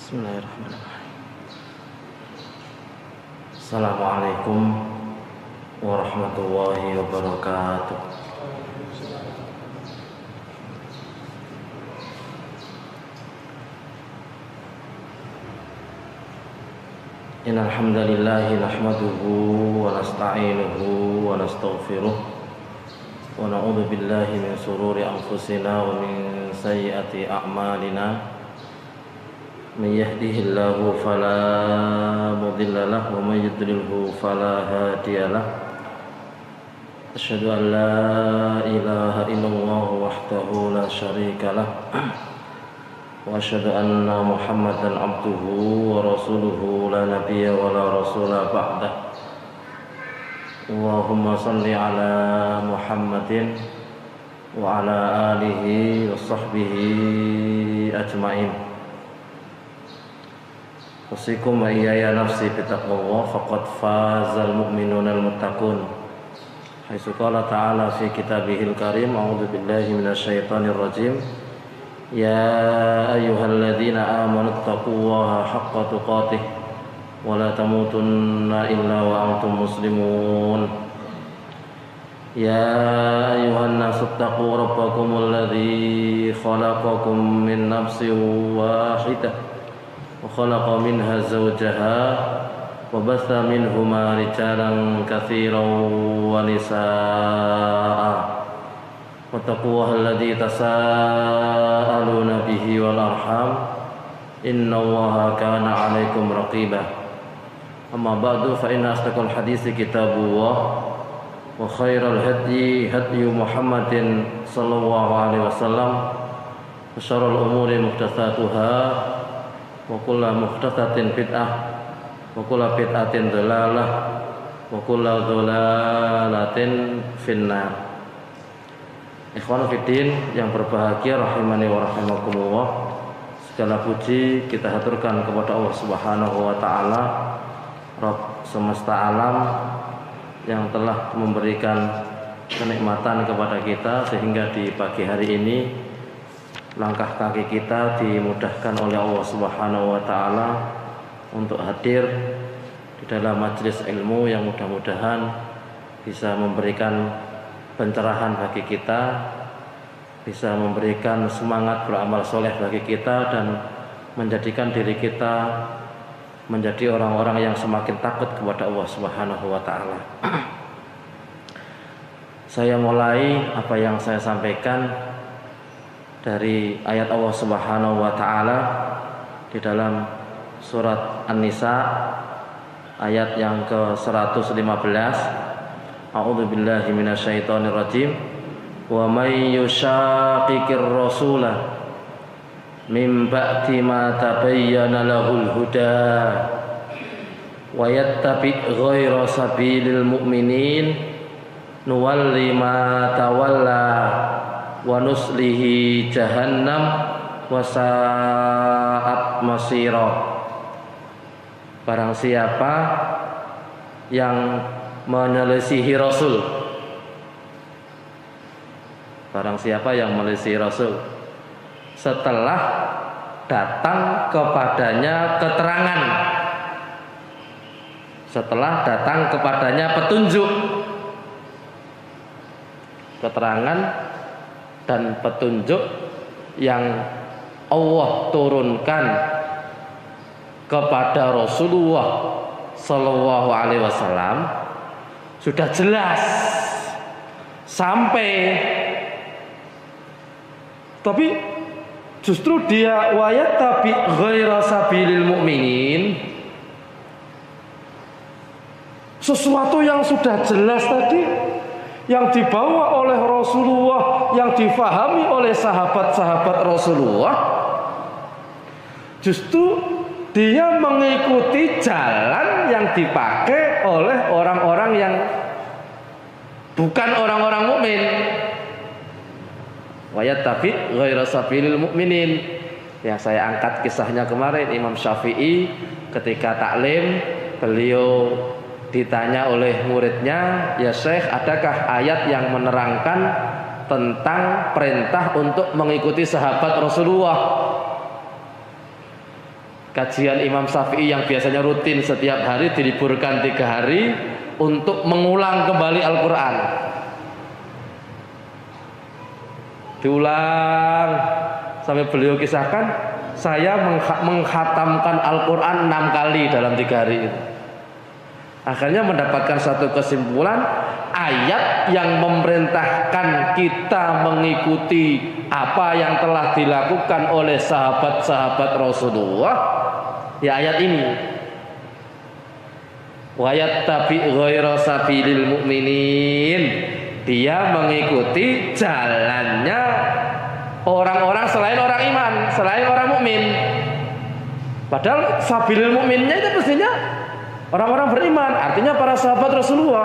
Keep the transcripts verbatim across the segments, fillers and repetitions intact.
Bismillahirrahmanirrahim. Assalamualaikum warahmatullahi wabarakatuh. Innal hamdalillah nahmaduhu wa nasta'inuhu wa nastaghfiruh wa na'udzu billahi min shururi anfusina wa min sayyiati a'malina. Man yahdihillahu fala mudilla lahu wa man yudlilhu fala hadiya lahu. Asyhadu an la ilaha illallah wahdahu la syarika lah. Wa asyhadu anna Muhammadan abduhu wa rasuluhu la nabiyya wa la rasula ba'dah. Allahumma shalli ala Muhammadin wa ala alihi wa sahbihi ajma'in. Usikum wa iyaya nafsi bitaqwallah faqad fazal mu'minuna al-muttaqun. Haitsu qala ta'ala fi kitabihil karim, a'udzu billahi minasyaitonir rajim. Ya ayyuhalladzina amanu taqullaha haqqa tuqatih wa la tamutunna illa wa antum muslimun. Ya ayyuhan nasu taqu rabbakumul ladzi khalaqakum min nafsin wahidah wa khalaqa minha zawjaha wa batha minhuma rijalan katsiran wa nisaa'a. Wattaqullaha alladzi tasaaluna bihi wal arham innallaha kana 'alaikum raqiba. Amma ba'du, fa inna asdaqal haditsi kitabullah wa khairal hadyi hadyu Muhammadin sallallahu alaihi wasallam wa syarrul umuri muhdatsatuha wa kullu muhdatsatin bid'ah wa kullu bid'atin dhalalah wa kullu dhalalatin finnar. Ikhwan fiddin yang berbahagia rahimani wa rahimakumullah, segala puji kita haturkan kepada Allah Subhanahu wa taala, Rabb semesta alam, yang telah memberikan kenikmatan kepada kita sehingga di pagi hari ini langkah kaki kita dimudahkan oleh Allah Subhanahu wa taala untuk hadir di dalam majelis ilmu yang mudah-mudahan bisa memberikan pencerahan bagi kita, bisa memberikan semangat beramal soleh bagi kita, dan menjadikan diri kita menjadi orang-orang yang semakin takut kepada Allah Subhanahu wa taala. Saya mulai apa yang saya sampaikan dari ayat Allah Subhanahu wa taala di dalam surat An-Nisa ayat yang ke seratus lima belas. A'udzu billahi minasyaitonir rajim. Wa may yushaqiqir rasulah min ba'di ma tabayyana lahul huda wa yattabi' ghaira sabilil mu'minin nuwalli ma tawalla wa nuslihi jahannam wa sa'at masira. Barang siapa yang menyelisihi Rasul, barang siapa yang menyelisihi Rasul setelah datang kepadanya keterangan, setelah datang kepadanya petunjuk, keterangan dan petunjuk yang Allah turunkan kepada Rasulullah Sallallahu Alaihi Wasallam sudah jelas sampai, tapi justru dia wayat tapi ghaira sabilil mu'minin, sesuatu yang sudah jelas tadi yang dibawa oleh Rasulullah, yang difahami oleh sahabat-sahabat Rasulullah, justru dia mengikuti jalan yang dipakai oleh orang-orang yang bukan orang-orang mukmin. Wa yattabi' ghaira sabilil mu'minin. Yang saya angkat kisahnya kemarin, Imam Syafi'i ketika taklim, beliau ditanya oleh muridnya, "Ya Syekh, adakah ayat yang menerangkan tentang perintah untuk mengikuti sahabat Rasulullah?" kajian Imam Syafi'i yang biasanya rutin setiap hari diliburkan tiga hari untuk mengulang kembali Al-Quran. Diulang sampai beliau kisahkan, saya menghatamkan Al-Quran enam kali dalam tiga hari itu. Akhirnya mendapatkan satu kesimpulan, ayat yang memerintahkan kita mengikuti apa yang telah dilakukan oleh sahabat-sahabat Rasulullah, ya ayat ini. Wa yattabi' ghaira sabilil mu'minin. Dia mengikuti jalannya orang-orang selain orang iman, selain orang mukmin. Padahal sabilil mukminnya itu mestinya orang-orang beriman, artinya para sahabat Rasulullah.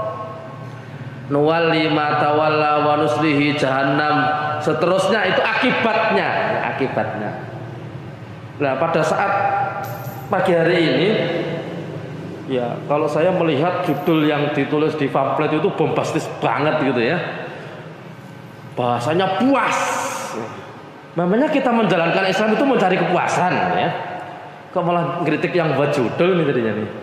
Nuwalli ma tawalla wa nuslihi jahannam. Seterusnya itu akibatnya, akibatnya. Nah, pada saat pagi hari ini, ya kalau saya melihat judul yang ditulis di pamflet itu bombastis banget gitu ya, bahasanya puas. Namanya kita menjalankan Islam itu mencari kepuasan ya. Kok malah kritik yang buat judul nih tadinya nih.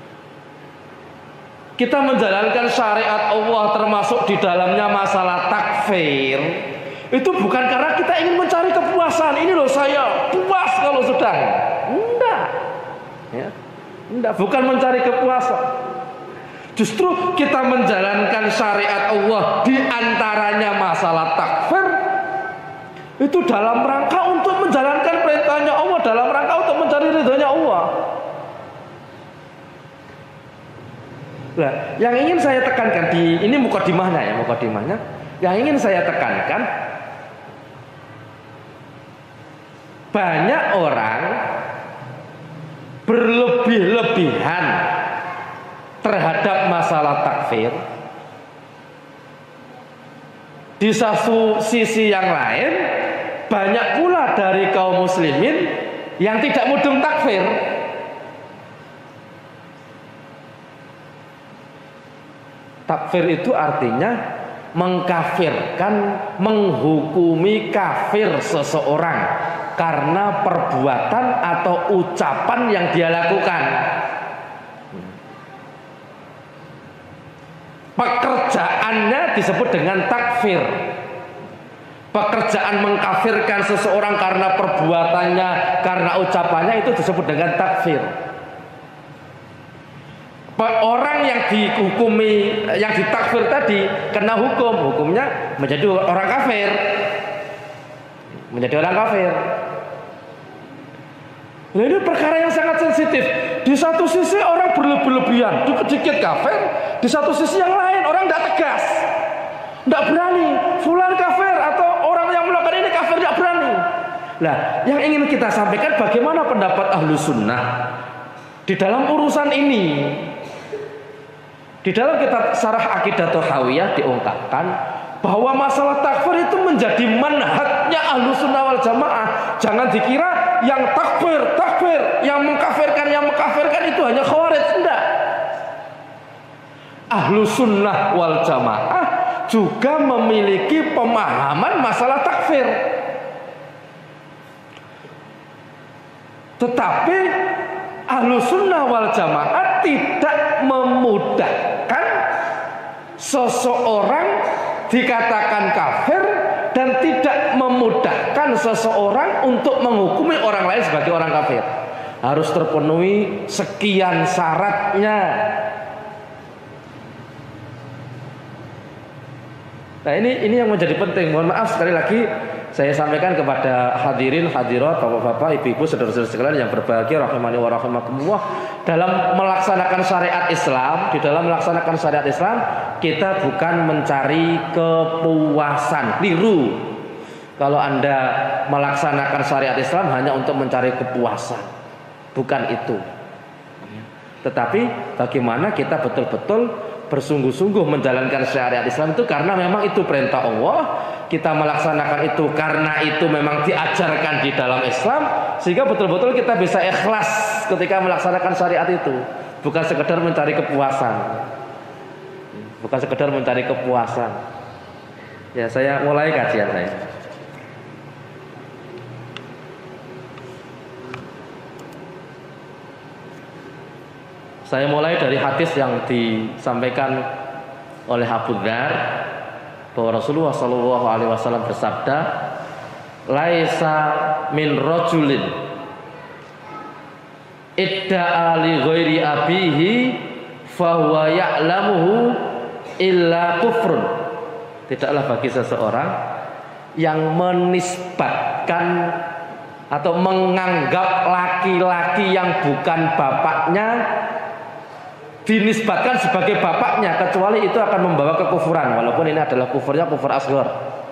Kita menjalankan syariat Allah termasuk di dalamnya masalah takfir, itu bukan karena kita ingin mencari kepuasan. Ini loh saya puas kalau sedang. Enggak ya. Enggak, bukan mencari kepuasan. Justru kita menjalankan syariat Allah di antaranya masalah takfir itu dalam rangka untuk menjalankan perintahnya Allah, dalam rangka untuk mencari ridhonya Allah. Nah, yang ingin saya tekankan di ini mukadimahnya ya, mukadimahnya. Yang ingin saya tekankan, banyak orang berlebih-lebihan terhadap masalah takfir. Di satu sisi yang lain, banyak pula dari kaum muslimin yang tidak mudeng takfir. Takfir itu artinya mengkafirkan, menghukumi kafir seseorang karena perbuatan atau ucapan yang dia lakukan. Pekerjaannya disebut dengan takfir. Pekerjaan mengkafirkan seseorang karena perbuatannya, karena ucapannya, itu disebut dengan takfir. Orang yang dihukumi, yang ditakfir tadi kena hukum, hukumnya menjadi orang kafir, menjadi orang kafir. Nah, ini perkara yang sangat sensitif. Di satu sisi orang berlebih-lebihan, dikit-dikit kafir. Di satu sisi yang lain orang tidak tegas, tidak berani. Fulan kafir atau orang yang melakukan ini kafir, tidak berani. Nah, yang ingin kita sampaikan bagaimana pendapat ahlu sunnah di dalam urusan ini. Di dalam kitab Syarah Aqidah Thahawiyah diungkapkan bahwa masalah takfir itu menjadi manhajnya ahlu sunnah wal jamaah. Jangan dikira yang takfir, takfir, yang mengkafirkan, yang mengkafirkan itu hanya khawarij. Tidak. Ahlu sunnah wal jamaah juga memiliki pemahaman masalah takfir. Tetapi ahlu sunnah wal jamaah tidak memudahkan seseorang dikatakan kafir dan tidak memudahkan seseorang untuk menghukumi orang lain sebagai orang kafir. Harus terpenuhi sekian syaratnya. Nah, ini ini yang menjadi penting. Mohon maaf sekali lagi saya sampaikan kepada hadirin hadirat, bapak-bapak, ibu-ibu, saudara-saudara sekalian yang berbahagia rahimani wa rahimakumullah, dalam melaksanakan syariat Islam, di dalam melaksanakan syariat Islam kita bukan mencari kepuasan. Keliru kalau Anda melaksanakan syariat Islam hanya untuk mencari kepuasan. Bukan itu. Tetapi bagaimana kita betul-betul bersungguh-sungguh menjalankan syariat Islam itu karena memang itu perintah Allah. Kita melaksanakan itu karena itu memang diajarkan di dalam Islam, sehingga betul-betul kita bisa ikhlas ketika melaksanakan syariat itu. Bukan sekedar mencari kepuasan. Bukan sekedar mencari kepuasan. Ya, saya mulai kajian saya. Saya mulai dari hadis yang disampaikan oleh Abu Dzar bahwa Rasulullah Shallallahu Alaihi Wasallam bersabda, "Laisa min rajulin idda'a li ghairi abihi fahuwa ya'lamuhu illa kufrun." Tidaklah bagi seseorang yang menisbatkan atau menganggap laki-laki yang bukan bapaknya dinisbatkan sebagai bapaknya, kecuali itu akan membawa kekufuran, walaupun ini adalah kufurnya kufur asghar.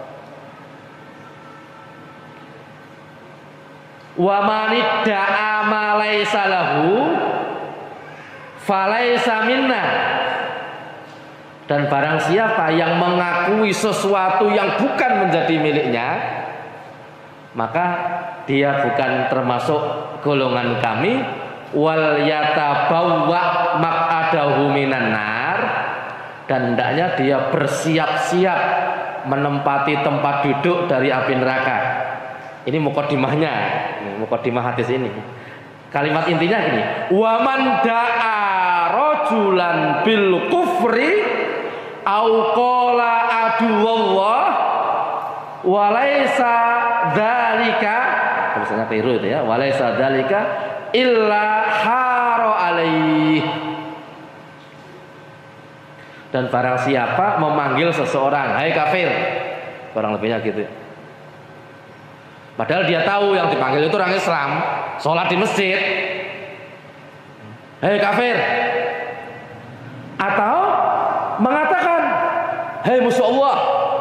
Wa manidda'a ma laisa lahu falaisa minna. Dan barang siapa yang mengakui sesuatu yang bukan menjadi miliknya, maka dia bukan termasuk golongan kami. Wal yatabawwa maq'adahu minan nar, dan hendaknya dia bersiap-siap menempati tempat duduk dari api neraka. Ini mukadimahnya, mukadimah hadis ini. Kalimat intinya gini: wa man da'a rajulan bil kufri au qala aduwallah wa laisa dzalika, misalnya keliru itu ya, wa laisa dzalika illa haro alaih. Dan barang siapa memanggil seseorang, hai kafir, kurang lebihnya gitu. Padahal dia tahu yang dipanggil itu orang Islam, sholat di masjid, hai kafir. Atau mengatakan, hai musuh Allah,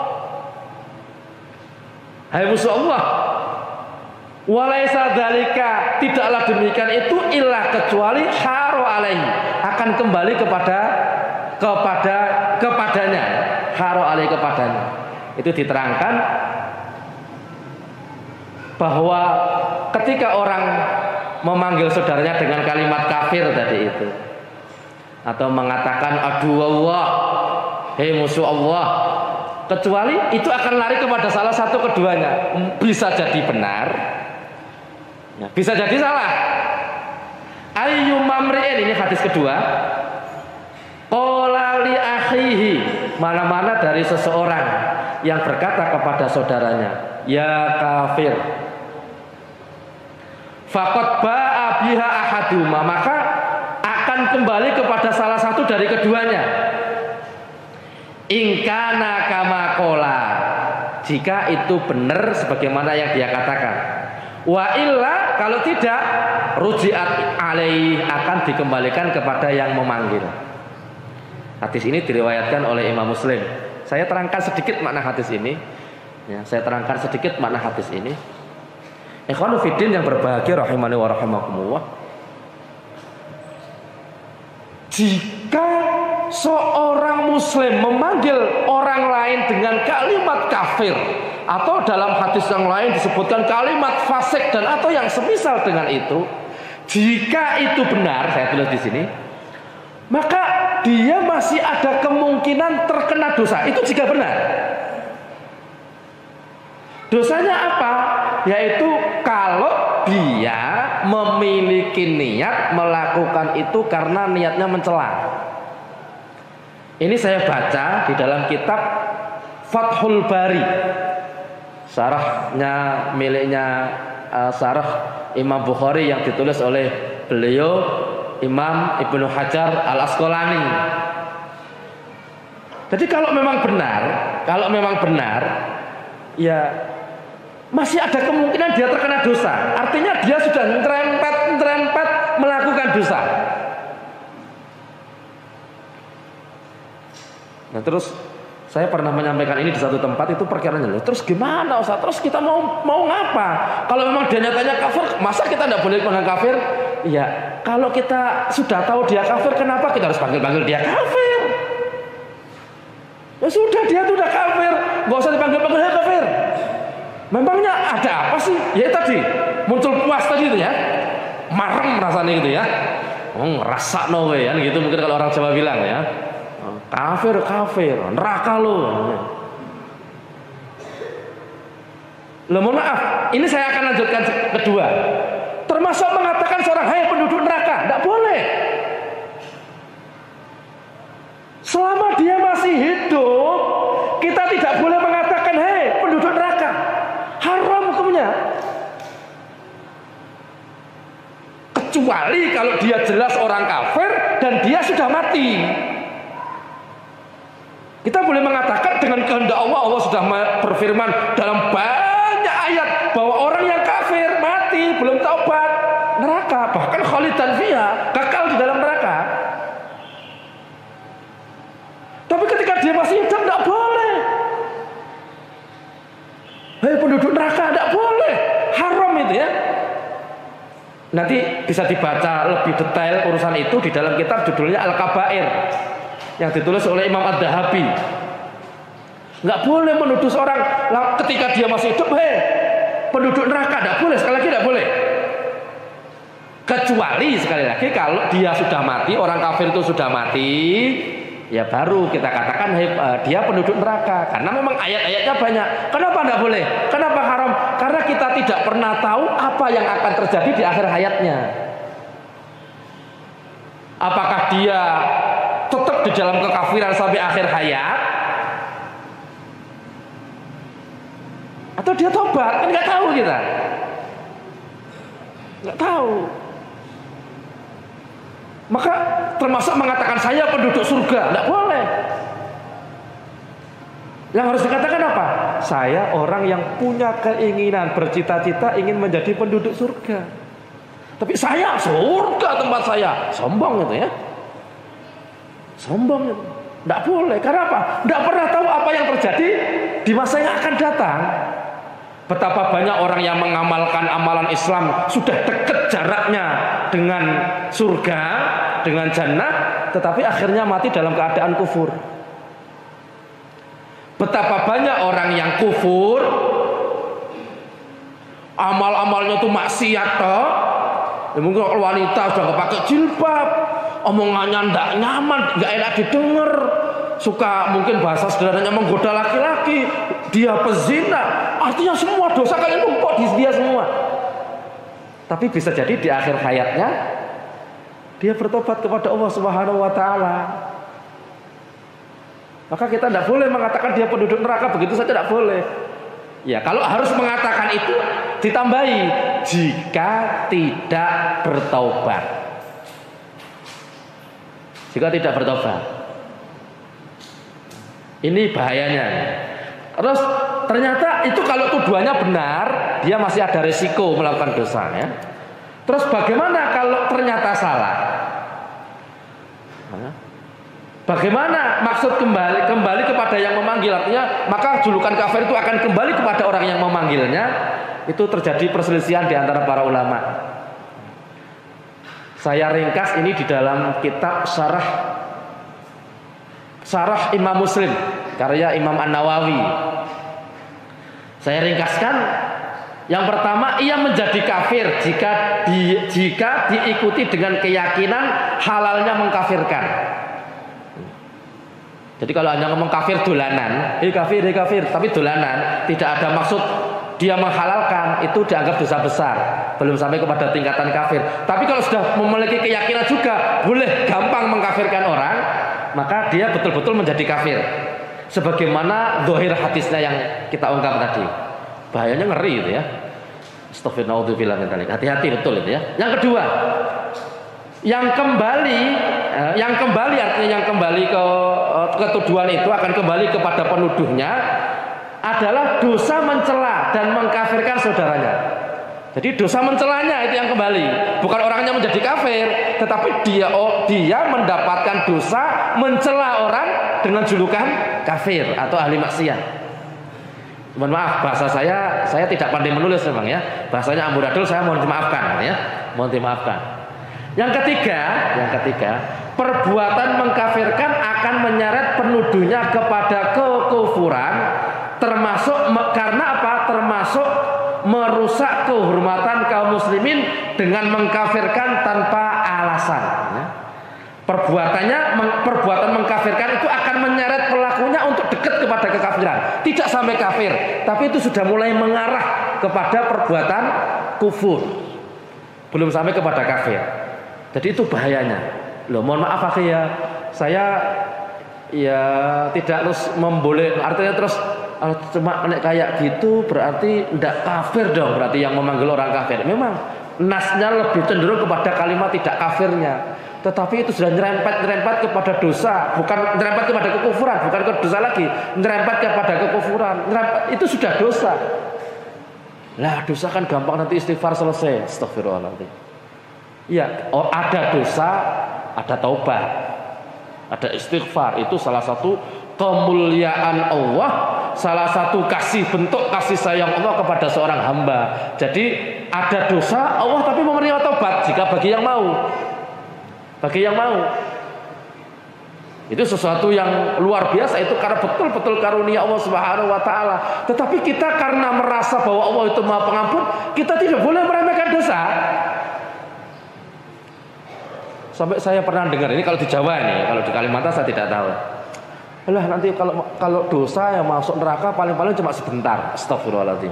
hai musuh Allah. Walaisa dzalika, tidaklah demikian itu illa kecuali haro alaihi, akan kembali kepada kepada kepadanya, haro alaihi kepadanya. Itu diterangkan bahwa ketika orang memanggil saudaranya dengan kalimat kafir tadi itu, atau mengatakan aduwallah, hei musuh Allah, kecuali itu akan lari kepada salah satu keduanya. Bisa jadi benar, bisa jadi salah. Ayyumamri'in, ini hadis kedua. Qala li akhihi, mana-mana dari seseorang yang berkata kepada saudaranya, ya kafir, faqad ba'a biha ahaduma, maka akan kembali kepada salah satu dari keduanya. In kana kama qala, jika itu benar sebagaimana yang dia katakan. Wa illa, kalau tidak, ruji'at alaih, akan dikembalikan kepada yang memanggil. Hadis ini diriwayatkan oleh Imam Muslim. Saya terangkan sedikit makna hadis ini. Ya, saya terangkan sedikit makna hadis ini. Ikhwanu fiddin yang berbahagia rahimani wa rahimakumullah. Jika seorang muslim memanggil orang lain dengan kalimat kafir, atau dalam hadis yang lain disebutkan kalimat fasik dan atau yang semisal dengan itu, jika itu benar, saya tulis di sini, maka dia masih ada kemungkinan terkena dosa. Itu jika benar. Dosanya apa? Yaitu kalau dia memiliki niat melakukan itu karena niatnya mencela. Ini saya baca di dalam kitab Fathul Bari, syarahnya miliknya uh, syarah Imam Bukhari yang ditulis oleh beliau Imam Ibnu Hajar Al-Asqalani. Jadi kalau memang benar, kalau memang benar, ya masih ada kemungkinan dia terkena dosa. Artinya dia sudah nyerempet-nyerempet melakukan dosa. Nah terus saya pernah menyampaikan ini di satu tempat, itu perkiraannya, terus gimana Ustaz? Terus kita mau mau ngapa? Kalau memang dia nyatanya kafir, masa kita tidak boleh panggil kafir? Ya, kalau kita sudah tahu dia kafir, kenapa kita harus panggil-panggil dia kafir? Ya sudah, dia tuh udah kafir, nggak usah dipanggil-panggil dia kafir. Memangnya ada apa sih? Ya tadi muncul puas tadi itu ya, marem rasanya gitu ya, oh, rasa no way, kan gitu mungkin kalau orang Jawa bilang ya. Kafir, kafir, neraka lo. Loh, mohon maaf, ini saya akan lanjutkan kedua. Termasuk mengatakan seorang, hai penduduk neraka, tidak boleh. Selama dia masih hidup, kita tidak boleh mengatakan, hei penduduk neraka. Haram hukumnya. Kecuali kalau dia jelas orang kafir dan dia sudah mati. Kita boleh mengatakan dengan kehendak Allah, Allah sudah berfirman dalam banyak ayat bahwa orang yang kafir mati belum taubat neraka, bahkan khalidan fiha, kekal di dalam neraka. Tapi ketika dia masih hidup tidak boleh. Hei penduduk neraka, tidak boleh, haram itu ya. Nanti bisa dibaca lebih detail urusan itu di dalam kitab judulnya Al-Kabair yang ditulis oleh Imam Ad-Dahabi. Nggak boleh menuduh seorang ketika dia masih hidup, hei penduduk neraka, tidak boleh, sekali lagi tidak boleh. Kecuali sekali lagi kalau dia sudah mati, orang kafir itu sudah mati, ya baru kita katakan hei, dia penduduk neraka. Karena memang ayat-ayatnya banyak. Kenapa tidak boleh? Kenapa haram? Karena kita tidak pernah tahu apa yang akan terjadi di akhir hayatnya. Apakah dia tetap di dalam kekafiran sampai akhir hayat, atau dia tobat? Kan nggak tahu kita, nggak tahu. Maka termasuk mengatakan saya penduduk surga, nggak boleh. Yang harus dikatakan apa? Saya orang yang punya keinginan, bercita-cita ingin menjadi penduduk surga. Tapi saya surga tempat saya, sombong itu ya. Sombong itu. Nggak boleh. Karena apa? Nggak pernah tahu apa yang terjadi di masa yang akan datang. Betapa banyak orang yang mengamalkan amalan Islam sudah dekat jaraknya dengan surga, dengan jannah, tetapi akhirnya mati dalam keadaan kufur. Betapa banyak orang yang kufur, amal-amalnya itu maksiat toh. Ya mungkin wanita sudah nggak pakai jilbab, omongannya nggak nyaman, nggak enak didengar, suka mungkin bahasa sederhananya menggoda laki-laki, dia pezina, artinya semua dosa kalian numpuk di dia semua. Tapi bisa jadi di akhir hayatnya dia bertobat kepada Allah Subhanahu wa taala. Maka kita tidak boleh mengatakan dia penduduk neraka begitu saja, tidak boleh. Ya, kalau harus mengatakan itu ditambahi jika tidak bertobat. Jika tidak bertobat. Ini bahayanya. Terus ternyata itu kalau tuduhannya benar, dia masih ada risiko melakukan dosa ya. Terus bagaimana kalau ternyata salah? Bagaimana maksud kembali kembali kepada yang memanggil? Artinya maka julukan kafir itu akan kembali kepada orang yang memanggilnya. Itu terjadi perselisihan di antara para ulama. Saya ringkas ini di dalam kitab Syarah Syarah Imam Muslim karya Imam An-Nawawi. Saya ringkaskan. Yang pertama, ia menjadi kafir jika di, jika diikuti dengan keyakinan halalnya mengkafirkan. Jadi kalau hanya ngomong kafir dolanan, eh kafir, eh kafir, tapi dolanan, tidak ada maksud dia menghalalkan, itu dianggap dosa besar, belum sampai kepada tingkatan kafir. Tapi kalau sudah memiliki keyakinan juga boleh gampang mengkafirkan orang, maka dia betul-betul menjadi kafir. Sebagaimana zahir hadisnya yang kita ungkap tadi. Bahayanya ngeri itu ya. Astagfirullah, hati-hati betul itu ya. Yang kedua, yang kembali, yang kembali artinya yang kembali ke ketuduhan itu akan kembali kepada penuduhnya adalah dosa mencela dan mengkafirkan saudaranya. Jadi dosa mencelanya itu yang kembali, bukan orangnya menjadi kafir, tetapi dia oh, dia mendapatkan dosa mencela orang dengan julukan kafir atau ahli maksiat. Mohon maaf bahasa saya, saya tidak pandai menulis memang ya. Bahasanya amburadul, saya mohon dimaafkan ya. Mohon dimaafkan. Yang ketiga, yang ketiga, perbuatan mengkafirkan akan menyeret penuduhnya kepada kekufuran, termasuk karena apa? Termasuk merusak kehormatan kaum muslimin dengan mengkafirkan tanpa alasan. Ya. Perbuatannya, perbuatan mengkafirkan itu akan menyeret pelakunya untuk dekat kepada kekafiran. Tidak sampai kafir, tapi itu sudah mulai mengarah kepada perbuatan kufur. Belum sampai kepada kafir. Jadi itu bahayanya. Loh, mohon maaf akhi ya, saya ya tidak terus memboleh, artinya terus kalau cuma kayak gitu berarti tidak kafir dong, berarti yang memanggil orang kafir. Memang nasnya lebih cenderung kepada kalimat tidak kafirnya, tetapi itu sudah nyerempet-nyerempet kepada dosa, bukan nyerempet kepada kekufuran, bukan ke dosa lagi, nyerempet kepada kekufuran, nyerempet, itu sudah dosa. Lah dosa kan gampang, nanti istighfar selesai, astagfirullahaladzim. Ya, oh, ada dosa, ada taubat, ada istighfar, itu salah satu kemuliaan Allah, salah satu kasih bentuk kasih sayang Allah kepada seorang hamba. Jadi ada dosa Allah tapi menerima taubat jika bagi yang mau. Bagi yang mau. Itu sesuatu yang luar biasa, itu karena betul-betul karunia Allah Subhanahu wa taala. Tetapi kita karena merasa bahwa Allah itu Maha Pengampun, kita tidak boleh meremehkan dosa. Sampai saya pernah dengar, ini kalau di Jawa ini, kalau di Kalimantan saya tidak tahu. Alah nanti kalau kalau dosa yang masuk neraka paling-paling cuma sebentar. Astagfirullahaladzim.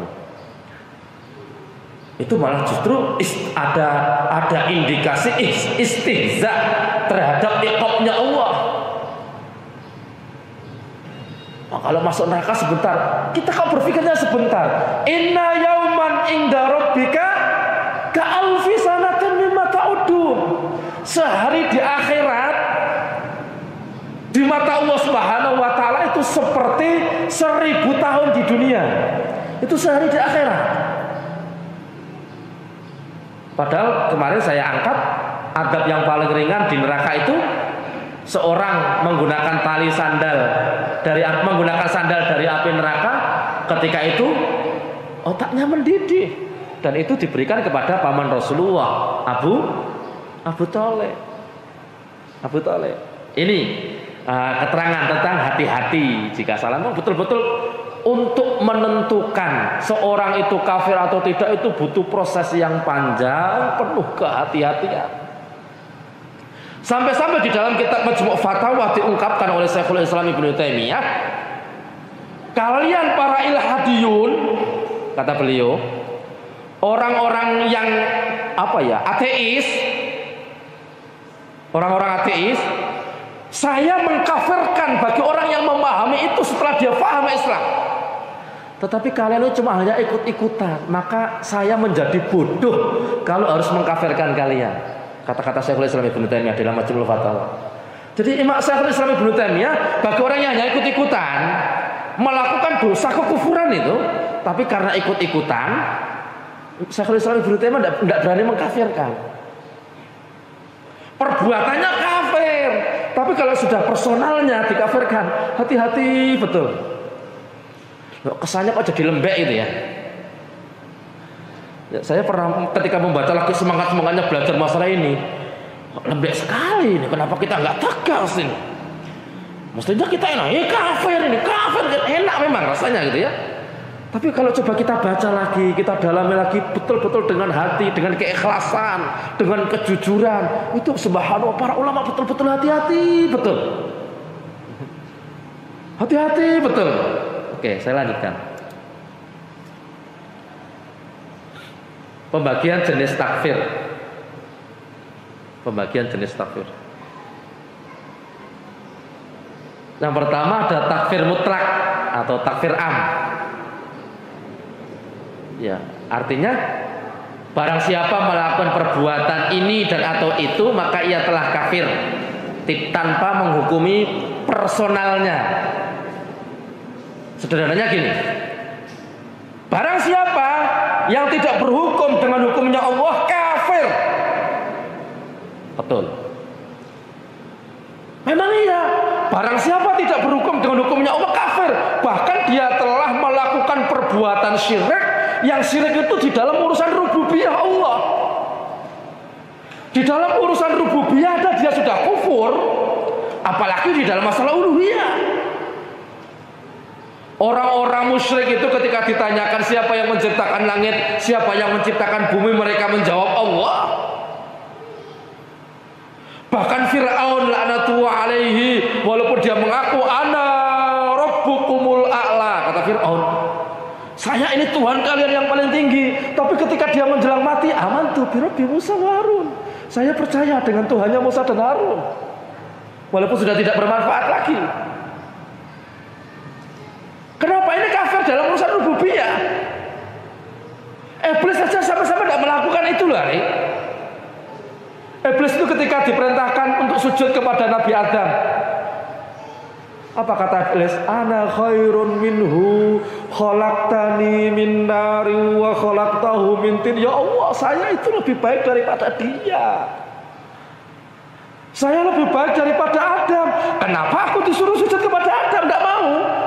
Itu malah justru ist, ada ada indikasi istihza terhadap iqabnya Allah. Nah, kalau masuk neraka sebentar, kita kok berpikirnya sebentar. Inna yauman inda rabbika ka alfi sanatin mimma ta'udun. Sehari di akhirat di mata Allah Subhanahu wa taala itu seperti seribu tahun di dunia. Itu sehari di akhirat. Padahal kemarin saya angkat adab yang paling ringan di neraka itu seorang menggunakan tali sandal dari menggunakan sandal dari api neraka, ketika itu otaknya mendidih dan itu diberikan kepada paman Rasulullah, Abu Abu Thalib. Abu Thalib. Ini uh, keterangan tentang hati-hati jika salah. Betul-betul untuk menentukan seorang itu kafir atau tidak itu butuh proses yang panjang, penuh kehati-hatian. Sampai-sampai di dalam kitab Majmu' Fatawa diungkapkan oleh Syekhul Islam Ibnu Taimiyah, kalian para ilhadiyun, kata beliau, orang-orang yang apa ya, ateis, orang-orang ateis, saya mengkafirkan bagi orang yang memahami itu setelah dia paham Islam. Tetapi kalian itu cuma hanya ikut-ikutan, maka saya menjadi bodoh kalau harus mengkafirkan kalian. Kata-kata Syekhul Islam Ibnu Taimiyah dalam Majmu' Fatawa. Jadi Imam Syekhul Islam Ibnu Taimiyah bagi orang yang hanya ikut-ikutan melakukan dosa kekufuran itu, tapi karena ikut-ikutan Syekhul Islam Ibnu Taimiyah tidak berani mengkafirkan. Perbuatannya kafir, tapi kalau sudah personalnya dikafirkan, hati-hati betul. Loh, kesannya kok jadi lembek itu ya. Ya, saya pernah ketika membaca lagi semangat-semangatnya belajar masalah ini, lembek sekali ini. Kenapa kita nggak tegas ini? Mestinya kita enak, ya kafir ini, kafir enak memang rasanya gitu ya. Tapi kalau coba kita baca lagi, kita dalami lagi betul-betul dengan hati, dengan keikhlasan, dengan kejujuran, itu subhanallah para ulama betul-betul hati-hati betul. Hati-hati betul. Oke, saya lanjutkan. Pembagian jenis takfir. Pembagian jenis takfir. Yang pertama ada takfir mutlak atau takfir am. Ya, artinya barang siapa melakukan perbuatan ini dan atau itu maka ia telah kafir tanpa menghukumi personalnya. Sederhananya gini, barang siapa yang tidak berhukum dengan hukumnya Allah kafir. Betul. Memang iya, barang siapa tidak berhukum dengan hukumnya Allah kafir. Bahkan dia telah melakukan perbuatan syirik, yang syirik itu di dalam urusan rububiyah Allah. Di dalam urusan rububiyah ada dia sudah kufur, apalagi di dalam masalah uluhiyah. Orang-orang musyrik itu ketika ditanyakan siapa yang menciptakan langit, siapa yang menciptakan bumi, mereka menjawab Allah. Bahkan Fir'aun laknatullah alaihi, walaupun dia mengaku ana rabbukumul a'la, kata Fir'aun, saya ini Tuhan kalian yang paling tinggi. Tapi ketika dia menjelang mati, amantu bi Rabbi Musa wa Harun, saya percaya dengan Tuhannya Musa dan Harun. walaupun sudah tidak bermanfaat lagi. Kenapa ini kafir dalam urusan rububiyah? Iblis saja sama-sama tidak melakukan itu lah. Eh? Iblis itu ketika diperintahkan untuk sujud kepada Nabi Adam, apa kata Iblis? Ana khairun minhu, khalaqtani min nari wa khalaqtahu min tin. Ya Allah, saya itu lebih baik daripada dia. Saya lebih baik daripada Adam. Kenapa aku disuruh sujud kepada Adam? Tidak mau.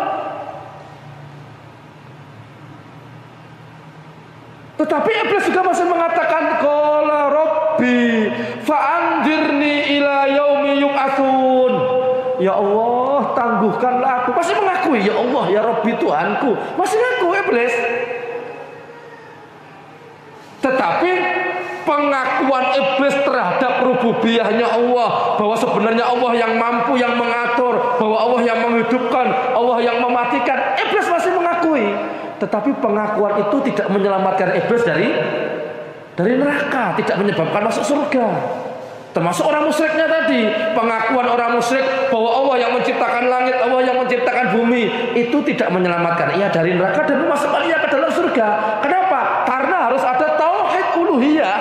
Tetapi Iblis juga masih mengatakan qala rabbi fa'anzirni ila yaumi yub'atsun. Ya Allah, tangguhkanlah aku. Masih mengakui, ya Allah, ya Rabbi Tuhanku. Masih ngaku Iblis. Tetapi pengakuan Iblis terhadap rububiyahnya Allah, bahwa sebenarnya Allah yang mampu, yang mengatur, bahwa Allah yang menghidupkan, Allah yang mematikan, Iblis masih mengakui. Tetapi pengakuan itu tidak menyelamatkan Iblis dari dari neraka, tidak menyebabkan masuk surga. Termasuk orang musyriknya tadi, pengakuan orang musyrik bahwa Allah yang menciptakan langit, Allah yang menciptakan bumi, itu tidak menyelamatkan ia dari neraka dan memasukkan ia ke dalam surga. Kenapa? Karena harus ada tauhid uluhiyah.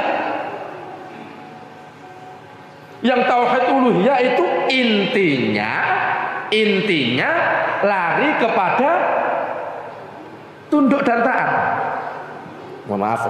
Yang tauhid uluhiyah itu intinya, intinya lari kepada tunduk dan taat. Mohon maaf.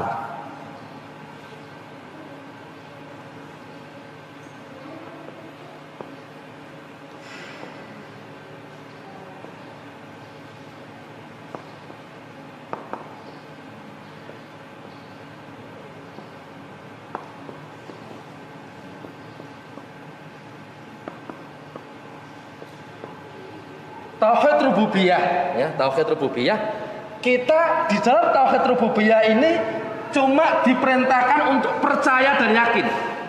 Tauhid rububiyah, ya, tauhid rububiyah. Kita di dalam tauhid rububiyah ini cuma diperintahkan untuk percaya dan yakin.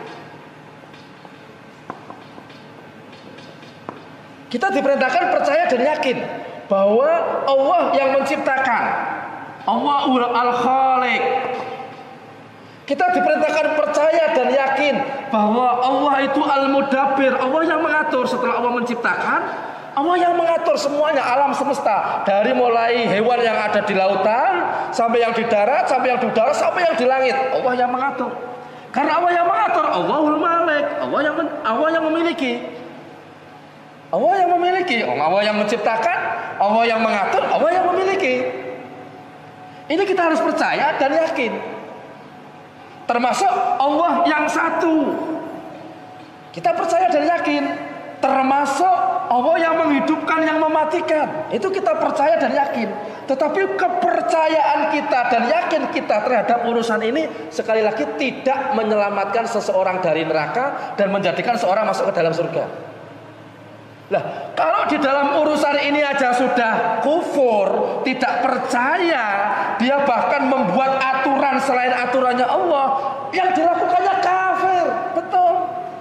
Kita diperintahkan percaya dan yakin bahwa Allah yang menciptakan, Allahul Al-Khaliq. Kita diperintahkan percaya dan yakin bahwa Allah itu Al-Mudabbir, Allah yang mengatur. Setelah Allah menciptakan, Allah yang mengatur semuanya, alam semesta, dari mulai hewan yang ada di lautan sampai yang di darat, sampai yang di udara, sampai yang di langit. Allah yang mengatur. Karena Allah yang mengatur, Allahul Malik, Allah yang Allah yang memiliki. Allah yang memiliki, Allah yang menciptakan, Allah yang mengatur, Allah yang memiliki. Ini kita harus percaya dan yakin. Termasuk Allah yang satu. Kita percaya dan yakin. Termasuk Allah yang menghidupkan, yang mematikan. Itu kita percaya dan yakin. Tetapi kepercayaan kita dan yakin kita terhadap urusan ini sekali lagi tidak menyelamatkan seseorang dari neraka dan menjadikan seorang masuk ke dalam surga. Lah, kalau di dalam urusan ini aja sudah kufur, tidak percaya, dia bahkan membuat aturan selain aturannya Allah, yang dilakukannya kafir. Betul.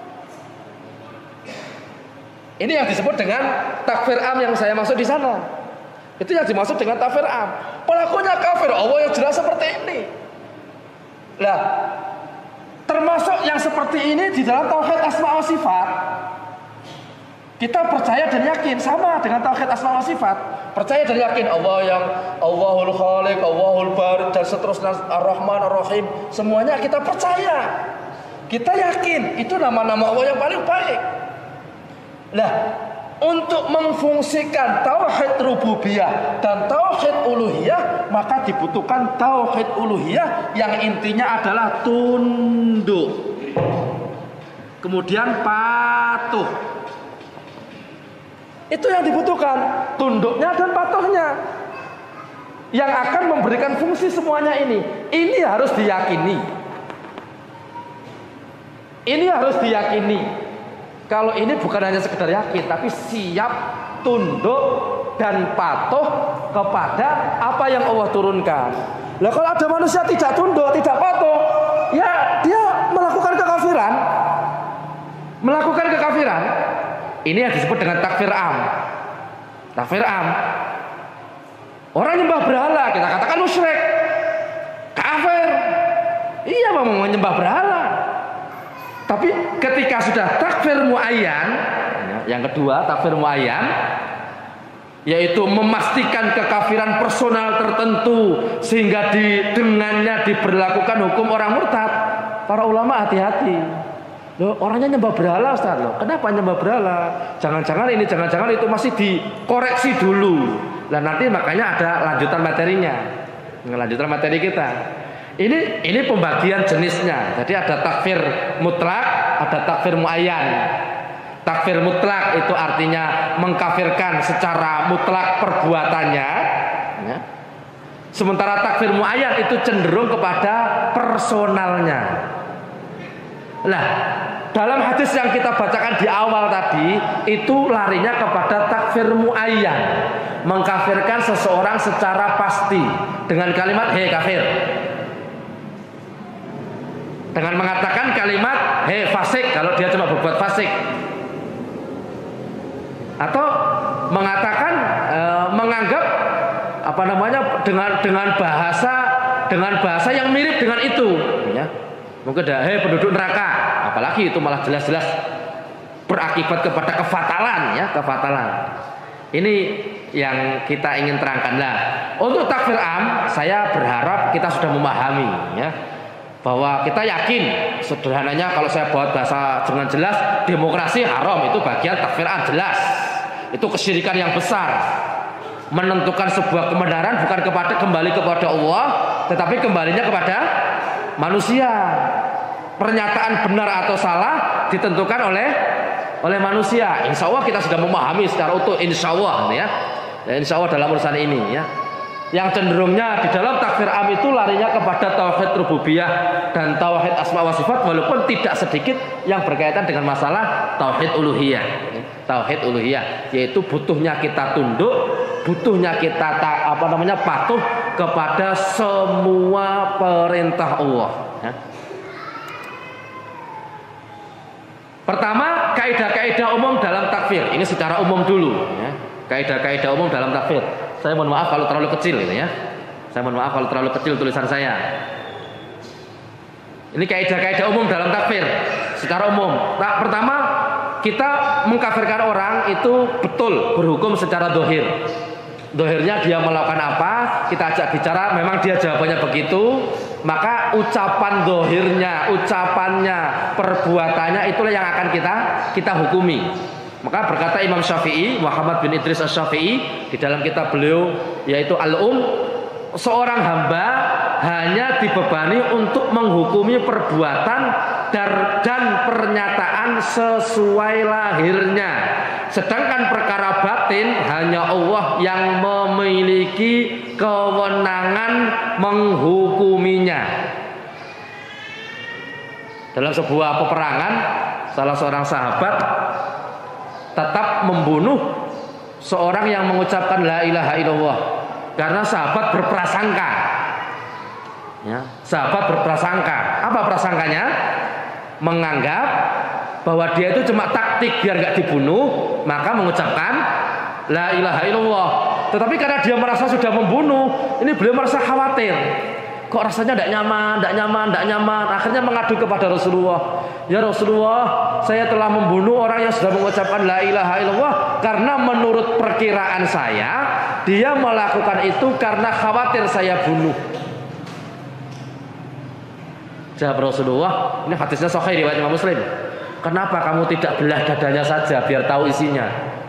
Ini yang disebut dengan takfir am yang saya maksud di sana. Itu yang dimaksud dengan takfir am. Pelakunya kafir, Allah yang jelas seperti ini. Lah, termasuk yang seperti ini di dalam tauhid asma wa sifat. Kita percaya dan yakin sama dengan tauhid asma wa sifat. Percaya dan yakin Allah yang Allahul Khaliq, Allahul Bari dan seterusnya, Ar-Rahman, Ar-Rahim, semuanya kita percaya. Kita yakin itu nama-nama Allah yang paling baik. Nah, untuk memfungsikan tauhid rububiyah dan tauhid uluhiyah, maka dibutuhkan tauhid uluhiyah yang intinya adalah tunduk, kemudian patuh. Itu yang dibutuhkan, tunduknya dan patuhnya, yang akan memberikan fungsi semuanya ini. Ini harus diyakini. Ini harus diyakini. Kalau ini bukan hanya sekedar yakin, tapi siap tunduk dan patuh kepada apa yang Allah turunkan. Lah kalau ada manusia tidak tunduk, tidak patuh, ya dia melakukan kekafiran. Melakukan kekafiran. Ini yang disebut dengan takfir am. Takfir am. Orang nyembah berhala, kita katakan musyrik, kafir. Iya, memang menyembah berhala. Tapi ketika sudah takfir muayyan, Ya. Yang kedua, takfir muayyan, yaitu memastikan kekafiran personal tertentu sehingga di, dengannya diberlakukan hukum orang murtad. Para ulama hati-hati. Loh, orangnya nyembah berhala Ustaz loh. Kenapa nyembah berhala? Jangan-jangan ini, jangan-jangan itu, masih dikoreksi dulu. Dan nanti makanya ada lanjutan materinya. Lanjutan materi kita. Ini ini pembagian jenisnya. Jadi ada takfir mutlak, ada takfir muayyan. Takfir mutlak itu artinya mengkafirkan secara mutlak perbuatannya, ya. Sementara takfir muayyan itu cenderung kepada personalnya. Nah, dalam hadis yang kita bacakan di awal tadi itu larinya kepada takfir muayyan, mengkafirkan seseorang secara pasti dengan kalimat hei kafir, dengan mengatakan kalimat hei fasik kalau dia cuma berbuat fasik, atau mengatakan e, menganggap apa namanya dengan dengan bahasa dengan bahasa yang mirip dengan itu, ya. Mungkin dah hei penduduk neraka, apalagi itu malah jelas-jelas berakibat kepada kefatalan, ya, kefatalan. Ini yang kita ingin terangkan. Lah, untuk takfir am, saya berharap kita sudah memahami, ya, bahwa kita yakin sederhananya kalau saya buat bahasa dengan jelas, demokrasi haram, itu bagian takfir am jelas. Itu kesyirikan yang besar. Menentukan sebuah kebenaran bukan kepada kembali kepada Allah, tetapi kembalinya kepada manusia. Pernyataan benar atau salah ditentukan oleh oleh manusia. Insya Allah kita sudah memahami secara utuh, insya Allah, ya. Insya Allah dalam urusan ini, ya. Yang cenderungnya di dalam takfir am itu larinya kepada tauhid rububiyah dan tauhid asma wa sifat, walaupun tidak sedikit yang berkaitan dengan masalah tauhid uluhiyah. Tauhid uluhiyah, yaitu butuhnya kita tunduk, butuhnya kita tak, apa namanya patuh kepada semua perintah Allah, ya. Pertama, kaidah-kaidah umum dalam takfir. Ini secara umum dulu, ya. Kaidah-kaidah umum dalam takfir. Saya mohon maaf kalau terlalu kecil ini, ya. Saya mohon maaf kalau terlalu kecil tulisan saya. Ini kaidah-kaidah umum dalam takfir secara umum. Nah, pertama, kita mengkafirkan orang itu betul berhukum secara dohir. Dohirnya dia melakukan apa, kita ajak bicara, memang dia jawabannya begitu, maka ucapan dohirnya, ucapannya, perbuatannya itulah yang akan kita kita hukumi. Maka berkata Imam Syafi'i, Muhammad bin Idris Asy-Syafi'i, di dalam kitab beliau yaitu Al-Um, seorang hamba hanya dibebani untuk menghukumi perbuatan dan pernyataan sesuai lahirnya. Sedangkan perkara batin hanya Allah yang memiliki kewenangan menghukuminya. Dalam sebuah peperangan, salah seorang sahabat tetap membunuh seorang yang mengucapkan la ilaha illallah karena sahabat berprasangka, ya, sahabat berprasangka. Apa prasangkanya? Menganggap bahwa dia itu cuma taktik biar gak dibunuh, maka mengucapkan la ilaha illallah. Tetapi karena dia merasa sudah membunuh, ini beliau merasa khawatir. Kok rasanya tidak nyaman, tidak nyaman, tidak nyaman. Akhirnya mengadu kepada Rasulullah. Ya Rasulullah, saya telah membunuh orang yang sudah mengucapkan la ilaha illallah karena menurut perkiraan saya, dia melakukan itu karena khawatir saya bunuh. Jawab Rasulullah, ini hadisnya sahih riwayat Imam Muslim. Kenapa kamu tidak belah dadanya saja biar tahu isinya?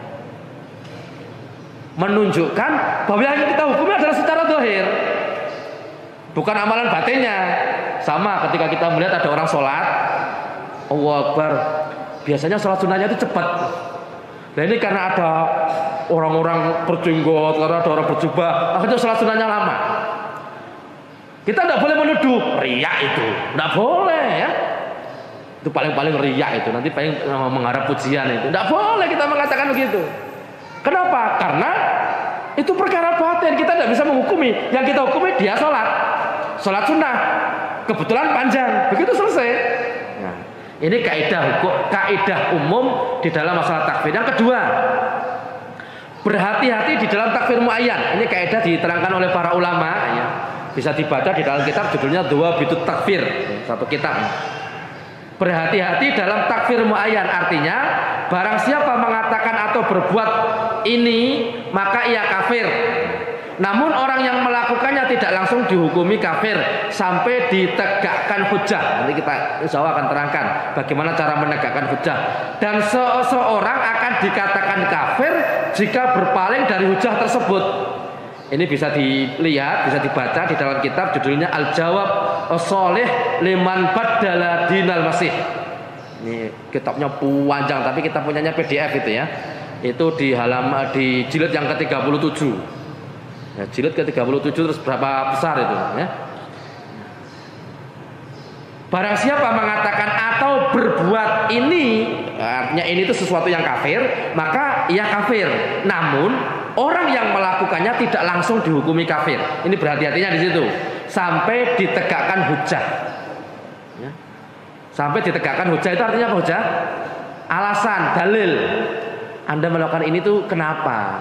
Menunjukkan bahwa yang kita hukumi adalah secara zahir, bukan amalan batinnya. Sama ketika kita melihat ada orang sholat, Allahu Akbar, biasanya sholat sunnahnya itu cepat. Nah ini karena ada orang-orang berjenggot, karena ada orang berjubah, akhirnya sholat sunnahnya lama. Kita tidak boleh menuduh riya itu, tidak boleh, ya. Itu paling-paling riya itu, nanti paling mengharap pujian itu, tidak boleh kita mengatakan begitu. Kenapa? Karena itu perkara batin, kita tidak bisa menghukumi. Yang kita hukumi dia sholat, sholat sunnah, kebetulan panjang, begitu selesai. Nah, ini kaidah hukum, kaidah umum di dalam masalah takfir. Yang kedua, berhati-hati di dalam takfir muayyan. Ini kaidah diterangkan oleh para ulama, ya. Bisa dibaca di dalam kitab judulnya Dua Bitut Takfir, satu kitab. Berhati-hati dalam takfir muayyan, artinya barang siapa mengatakan atau berbuat ini maka ia kafir. Namun orang yang melakukannya tidak langsung dihukumi kafir sampai ditegakkan hujah. Nanti kita insya Allah akan terangkan bagaimana cara menegakkan hujah. Dan seseorang akan dikatakan kafir jika berpaling dari hujah tersebut. Ini bisa dilihat, bisa dibaca di dalam kitab judulnya Al-Jawab As-Shalih Liman Baddala Dinal Masih. Ini kitabnya panjang tapi kita punyanya P D F itu ya. Itu di halaman di jilid yang ke tiga puluh tujuh. Ya, jilid ke tiga puluh tujuh terus berapa besar itu ya. Barang siapa mengatakan atau berbuat ini, artinya ini itu sesuatu yang kafir, maka ia kafir. Namun orang yang melakukannya tidak langsung dihukumi kafir. Ini berhati-hatinya di situ. Sampai ditegakkan hujah. Ya. Sampai ditegakkan hujah itu artinya apa hujah? Alasan, dalil. Anda melakukan ini tuh kenapa?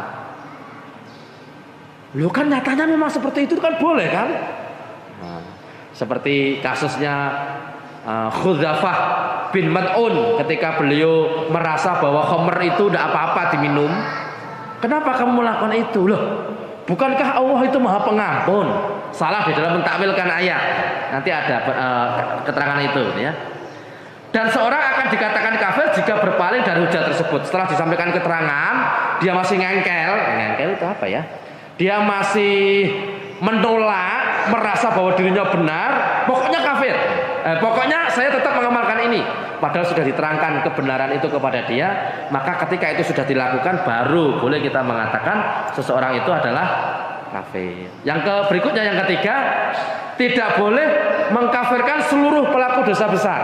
Loh kan nyatanya memang seperti itu kan boleh kan? Nah, seperti kasusnya uh, Khudzafah bin Mad'un ketika beliau merasa bahwa khamr itu tidak apa-apa diminum. Kenapa kamu melakukan itu? Loh, bukankah Allah itu Maha Pengampun? Salah di dalam mentakwilkan ayat. Nanti ada uh, keterangan itu ya. Dan seorang akan dikatakan kafir jika berpaling dari hujah tersebut. Setelah disampaikan keterangan, dia masih ngengkel. Ngengkel itu apa ya? Dia masih menolak, merasa bahwa dirinya benar, pokoknya kafir. Eh, pokoknya saya tetap mengamalkan ini. Padahal sudah diterangkan kebenaran itu kepada dia. Maka ketika itu sudah dilakukan, baru boleh kita mengatakan seseorang itu adalah kafir. Yang ke berikutnya, yang ketiga, tidak boleh mengkafirkan seluruh pelaku dosa besar.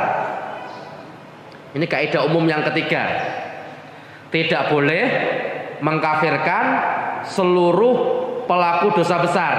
Ini kaidah umum yang ketiga. Tidak boleh mengkafirkan seluruh pelaku dosa besar.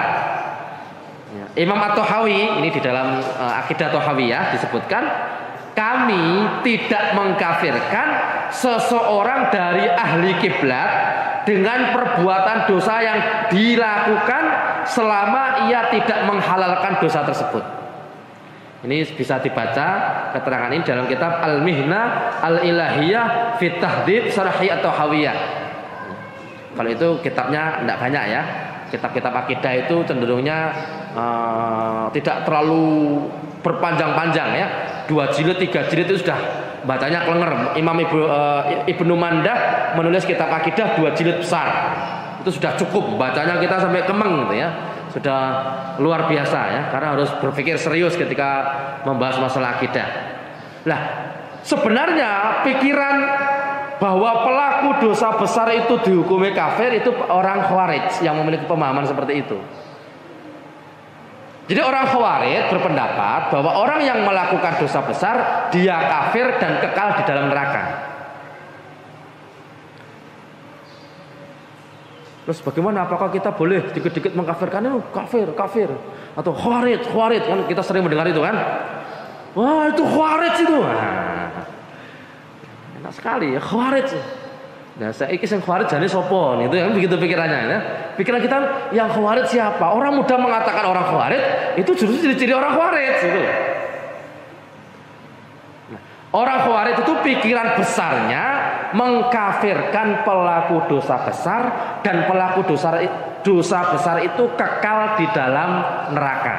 Imam At-Tahawi ini di dalam uh, Aqidah Tahawiyah disebutkan, kami tidak mengkafirkan seseorang dari ahli kiblat dengan perbuatan dosa yang dilakukan selama ia tidak menghalalkan dosa tersebut. Ini bisa dibaca keterangan ini dalam kitab Al-Mihna Al-Ilahiyah Fit Tahdhib Syarhi At-Tahawiyah. Kalau itu kitabnya tidak banyak ya. Kitab-kitab akidah itu cenderungnya uh, tidak terlalu berpanjang-panjang ya. Dua jilid, tiga jilid itu sudah bacanya kelenger. Imam Ibnu, uh, Ibnu Mandah menulis kitab akidah dua jilid besar. Itu sudah cukup, bacanya kita sampai kemeng gitu ya. Sudah luar biasa ya, karena harus berpikir serius ketika membahas masalah akidah. Nah, sebenarnya pikiran bahwa pelaku dosa besar itu dihukumi kafir itu orang Khawarij yang memiliki pemahaman seperti itu. Jadi orang Khawarij berpendapat bahwa orang yang melakukan dosa besar dia kafir dan kekal di dalam neraka. Terus bagaimana? Apakah kita boleh dikit-dikit mengkafirkan itu kafir, kafir atau Khawarij, Khawarij kan kita sering mendengar itu kan? Wah itu Khawarij itu. Nah, enak sekali ya Khawarij. Nah saya ikut yang Khawarij jadi sopon itu yang begitu pikirannya ya. Pikiran kita yang Khawarij siapa? Orang muda mengatakan orang Khawarij itu justru ciri-ciri orang Khawarij itu. Nah, orang Khawarij itu pikiran besarnya mengkafirkan pelaku dosa besar dan pelaku dosa dosa besar itu kekal di dalam neraka.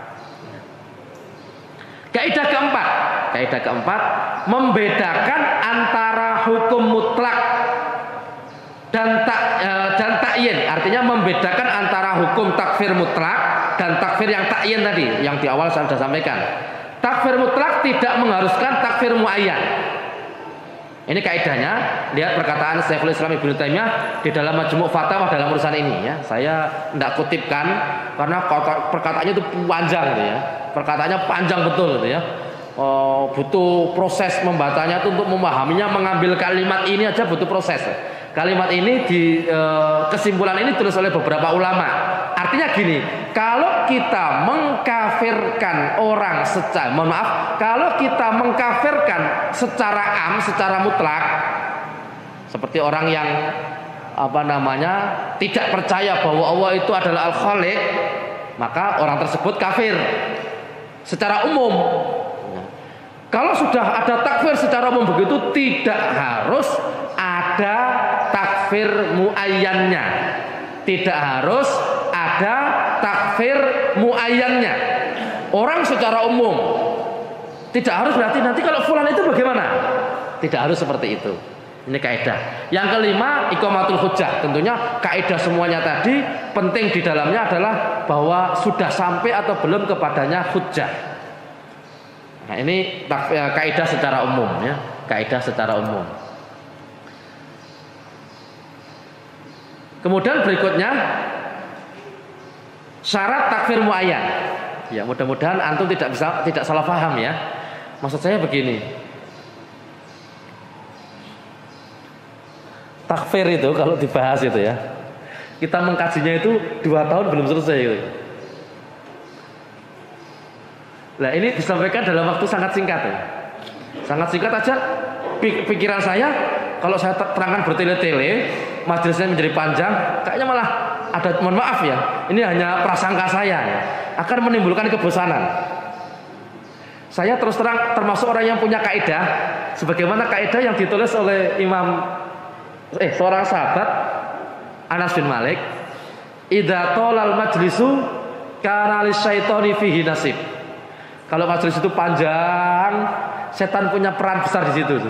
Kaidah keempat, kaidah keempat membedakan antara hukum mutlak dan tak e, dan takyin, artinya membedakan antara hukum takfir mutlak dan takfir yang takyin tadi yang di awal saya sudah sampaikan. Takfir mutlak tidak mengharuskan takfir muayyan. Ini kaidahnya, lihat perkataan Syekhul Islam Ibnu Taimiyah di dalam Majmu' Fatawa dalam urusan ini ya. Saya tidak kutipkan karena perkataannya itu panjang gitu ya. Perkataannya panjang betul gitu ya. Oh, butuh proses membacanya itu untuk memahaminya, mengambil kalimat ini aja butuh proses. Kalimat ini di e, kesimpulan ini ditulis oleh beberapa ulama. Artinya gini, kalau kita mengkafirkan orang secara, mohon maaf, kalau kita mengkafirkan secara am, secara mutlak, seperti orang yang apa namanya tidak percaya bahwa Allah itu adalah Al-Khaliq, maka orang tersebut kafir secara umum. Kalau sudah ada takfir secara umum begitu, tidak harus ada takfir muayyannya. Tidak harus ada takfir muayyannya. Orang secara umum. Tidak harus berarti nanti kalau fulan itu bagaimana? Tidak harus seperti itu. Ini kaidah. Yang kelima, iqamatul hujjah. Tentunya kaidah semuanya tadi penting di dalamnya adalah bahwa sudah sampai atau belum kepadanya hujjah. Nah, ini kaidah secara umum ya, kaidah secara umum. Kemudian berikutnya syarat takfir muayyan. Ya, mudah-mudahan antum tidak bisa tidak salah paham ya. Maksud saya begini. Takfir itu kalau dibahas itu ya, kita mengkajinya itu dua tahun belum selesai itu. Nah ini disampaikan dalam waktu sangat singkat ya. Sangat singkat aja pikiran saya. Kalau saya terangkan bertele-tele, majelisnya menjadi panjang, kayaknya malah ada, mohon maaf ya, ini hanya prasangka saya ya, akan menimbulkan kebosanan. Saya terus terang termasuk orang yang punya kaidah, sebagaimana kaidah yang ditulis oleh Imam Eh, seorang sahabat Anas bin Malik, idza talal majlisu kana lisyaitani fihi nasib. Kalau majelis itu panjang, setan punya peran besar di situ.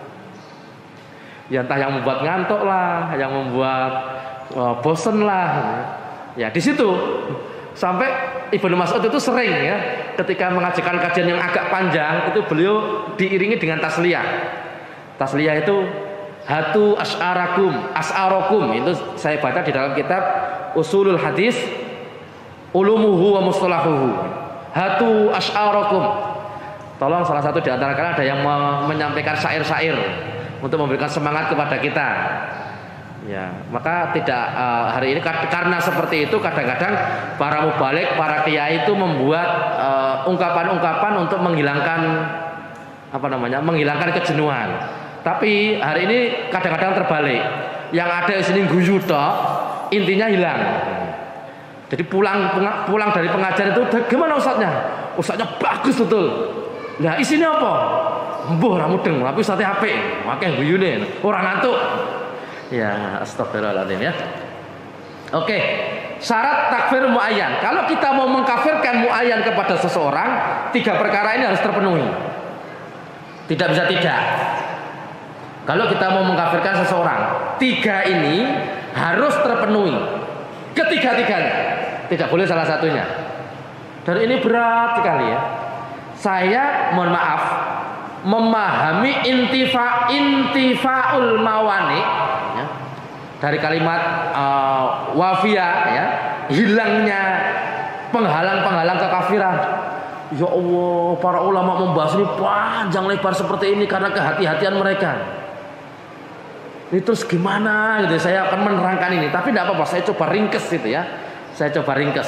Ya entah yang membuat ngantuk lah, yang membuat oh, bosen lah. Ya di situ sampai Ibnu Mas'ud itu sering ya, ketika mengajarkan kajian yang agak panjang itu beliau diiringi dengan tasliyah. Tasliyah itu hatu as'arakum, as'arakum, itu saya baca di dalam kitab Usulul Hadis Ulumuhu wa Mustalahuhu. Hatu as'arakum. Tolong salah satu di antara kalian ada yang menyampaikan syair-syair untuk memberikan semangat kepada kita. Ya, maka tidak uh, hari ini karena seperti itu kadang-kadang para mubalik, para kiai itu membuat uh, ungkapan-ungkapan untuk menghilangkan apa namanya? menghilangkan kejenuhan. Tapi hari ini kadang-kadang terbalik. Yang ada di sini guyu tok, intinya hilang. Jadi pulang pulang dari pengajian itu gimana ustadznya? Ustadznya bagus betul. Nah, isinya apa? Mbuh ra mudeng, tapi ustadznya apik. Akeh guyune, ora ngantuk. Ya, astagfirullahaladzim ya. Oke, syarat takfir muayyan. Kalau kita mau mengkafirkan muayyan kepada seseorang, tiga perkara ini harus terpenuhi. Tidak bisa tidak. Kalau kita mau mengkafirkan seseorang, tiga ini harus terpenuhi. Ketiga-tiganya, tidak boleh salah satunya. Dan ini berat sekali ya. Saya mohon maaf memahami intifa intifaul mawani ya, dari kalimat uh, wafia ya, hilangnya penghalang-penghalang kekafiran. Ya Allah, para ulama membahas ini panjang lebar seperti ini karena kehati-hatian mereka. Ini terus gimana gitu, saya akan menerangkan ini, tapi tidak apa-apa, saya coba ringkes itu ya. Saya coba ringkes.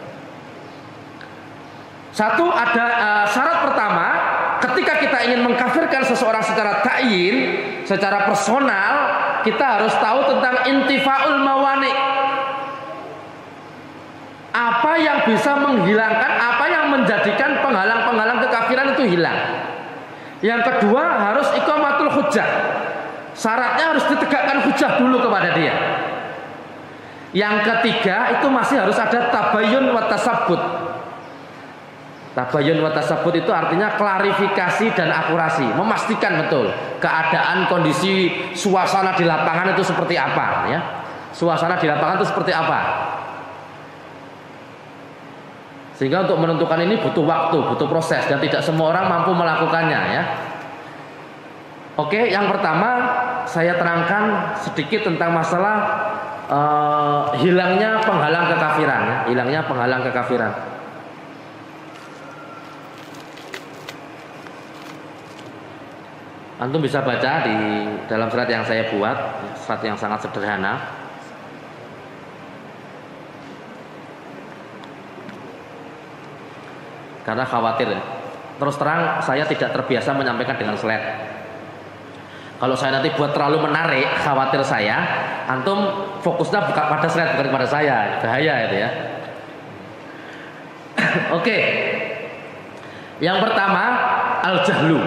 Satu, ada uh, syarat pertama, ketika kita ingin mengkafirkan seseorang secara ta'yin, secara personal, kita harus tahu tentang intifaul mawani. Apa yang bisa menghilangkan, apa yang menjadikan penghalang-penghalang kekafiran itu hilang. Yang kedua, harus iqamatul hujjah. Syaratnya harus ditegakkan hujjah dulu kepada dia. Yang ketiga itu masih harus ada tabayyun wa tasabbut. Tabayyun wa tasabbut itu artinya klarifikasi dan akurasi, memastikan betul keadaan, kondisi, suasana di lapangan itu seperti apa ya. Suasana di lapangan itu seperti apa. Sehingga untuk menentukan ini butuh waktu, butuh proses, dan tidak semua orang mampu melakukannya ya. Oke, yang pertama saya terangkan sedikit tentang masalah uh, hilangnya penghalang kekafiran ya. Hilangnya penghalang kekafiran. Antum bisa baca di dalam surat yang saya buat, surat yang sangat sederhana. Karena khawatir ya. Terus terang saya tidak terbiasa menyampaikan dengan slide. Kalau saya nanti buat terlalu menarik, khawatir saya, antum fokusnya bukan pada slide, bukan pada saya, bahaya itu ya. Oke. Yang pertama, al-jahlu,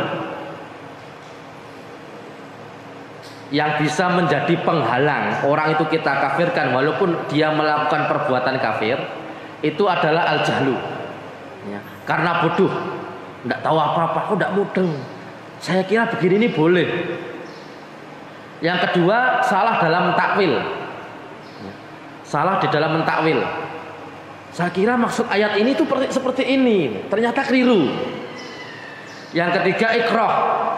yang bisa menjadi penghalang orang itu kita kafirkan walaupun dia melakukan perbuatan kafir, itu adalah al-jahlu, ya, karena bodoh, tidak tahu apa-apa, kok tidak mudeng, saya kira begini ini boleh. Yang kedua, salah dalam takwil, ya, salah di dalam mentakwil. Saya kira maksud ayat ini itu seperti ini, ternyata keliru. Yang ketiga, ikrah.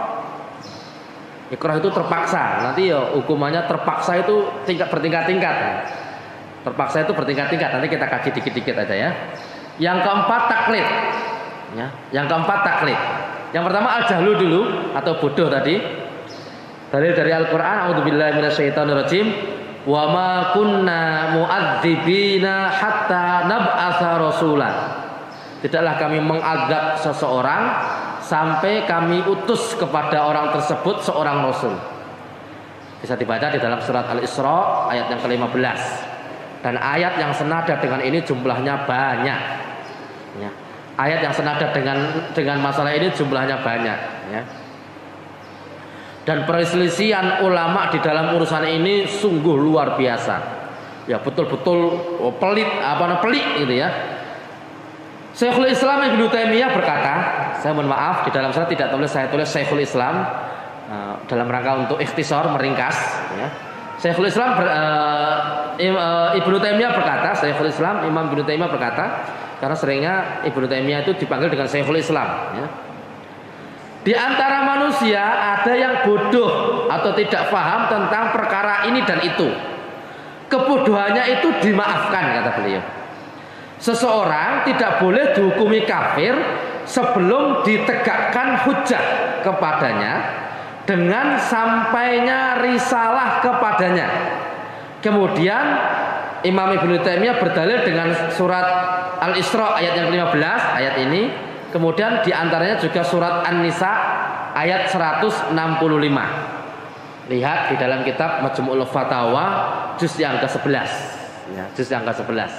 Ikrah itu terpaksa. Nanti ya hukumannya terpaksa itu tingkat bertingkat-tingkat. Terpaksa itu bertingkat-tingkat. Nanti kita kaji dikit-dikit aja ya. Yang keempat, taklid. Ya, yang keempat taklid. Yang pertama al-jahlu dulu atau bodoh tadi. Dalil dari Al-Qur'an, a'udzubillahi minasyaitonirrajim. Wa ma kunna mu'adzibina hatta nab'atsa rasulan. Tidaklah kami mengadab seseorang sampai kami utus kepada orang tersebut seorang rasul. Bisa dibaca di dalam surat Al-Isra ayat yang kelima belas. Dan ayat yang senada dengan ini jumlahnya banyak. Ya. Ayat yang senada dengan dengan masalah ini jumlahnya banyak. Ya. Dan perselisihan ulama di dalam urusan ini sungguh luar biasa. Ya betul-betul pelit, apa namanya pelik gitu ya. Syekhul Islam Ibnu Taimiyah berkata, saya mohon maaf di dalam surat tidak tulis, saya tulis Syekhul Islam uh, dalam rangka untuk ikhtisar meringkas. Ya. Syekhul Islam ber, uh, Ibnu Taimiyah berkata, Syekhul Islam Imam Ibnu Taimiyah berkata, karena seringnya Ibnu Taimiyah itu dipanggil dengan Syekhul Islam. Ya. Di antara manusia ada yang bodoh atau tidak paham tentang perkara ini dan itu. Kebodohannya itu dimaafkan, kata beliau. Seseorang tidak boleh dihukumi kafir sebelum ditegakkan hujjah kepadanya dengan sampainya risalah kepadanya. Kemudian Imam Ibnu Taimiyah berdalil dengan surat Al-Isra ayat yang kelima belas, ayat ini. Kemudian diantaranya juga surat An-Nisa ayat seratus enam puluh lima. Lihat di dalam kitab Majmu'ul Fatawa juz yang ke sebelas, ya, juz yang ke sebelas.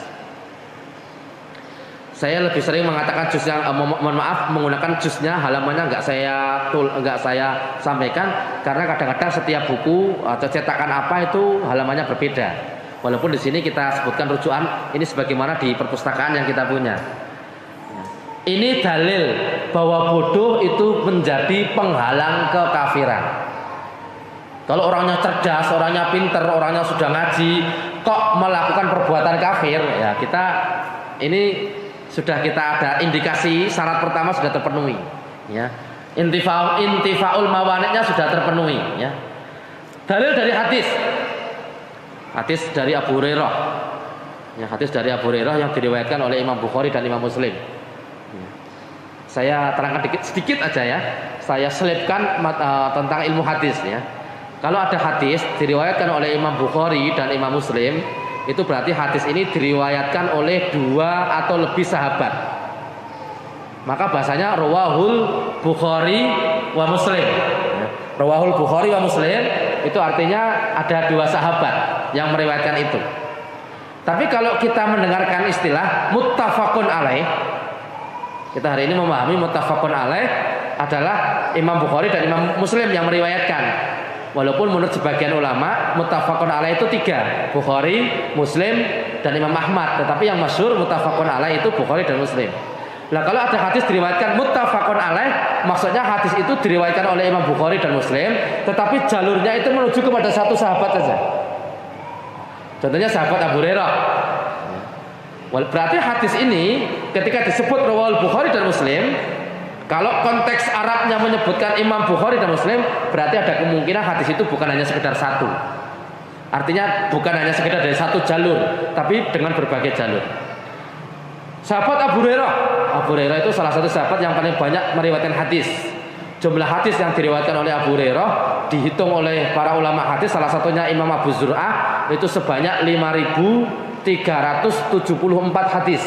Saya lebih sering mengatakan juz yang eh, mo mohon maaf menggunakan juznya, halamannya enggak saya tul enggak saya sampaikan karena kadang-kadang setiap buku atau cetakan apa itu halamannya berbeda. Walaupun di sini kita sebutkan rujukan ini sebagaimana di perpustakaan yang kita punya. Ini dalil bahwa bodoh itu menjadi penghalang kekafiran. Kalau orangnya cerdas, orangnya pinter, orangnya sudah ngaji, kok melakukan perbuatan kafir, ya kita ini sudah kita ada indikasi syarat pertama sudah terpenuhi. Ya, intifa intifaul mawaniknya sudah terpenuhi. Ya. Dalil dari hadis, hadis dari Abu Hurairah, ya, hadis dari Abu Hurairah yang diriwayatkan oleh Imam Bukhari dan Imam Muslim. Saya terangkan sedikit, sedikit aja ya. Saya selipkan uh, tentang ilmu hadis ya. Kalau ada hadis diriwayatkan oleh Imam Bukhari dan Imam Muslim, itu berarti hadis ini diriwayatkan oleh dua atau lebih sahabat. Maka bahasanya rawahul Bukhari wa Muslim. Ya. Rawahul Bukhari wa Muslim itu artinya ada dua sahabat yang meriwayatkan itu. Tapi kalau kita mendengarkan istilah muttafaqun alaih, kita hari ini memahami muttafaqun alaih adalah Imam Bukhari dan Imam Muslim yang meriwayatkan. Walaupun menurut sebagian ulama muttafaqun alaih itu tiga, Bukhari, Muslim, dan Imam Ahmad. Tetapi yang masyhur muttafaqun alaih itu Bukhari dan Muslim. Nah kalau ada hadis diriwayatkan muttafaqun alaih, maksudnya hadis itu diriwayatkan oleh Imam Bukhari dan Muslim, tetapi jalurnya itu menuju kepada satu sahabat saja. Contohnya sahabat Abu Hurairah. Berarti hadis ini ketika disebut rawahul Bukhari dan Muslim, kalau konteks Arabnya menyebutkan Imam Bukhari dan Muslim, berarti ada kemungkinan hadis itu bukan hanya sekedar satu. Artinya bukan hanya sekedar dari satu jalur, tapi dengan berbagai jalur. Sahabat Abu Hurairah, Abu Hurairah itu salah satu sahabat yang paling banyak meriwayatkan hadis. Jumlah hadis yang diriwayatkan oleh Abu Hurairah dihitung oleh para ulama hadis, salah satunya Imam Abu Zur'ah, itu sebanyak lima ribu tiga ratus tujuh puluh empat hadis.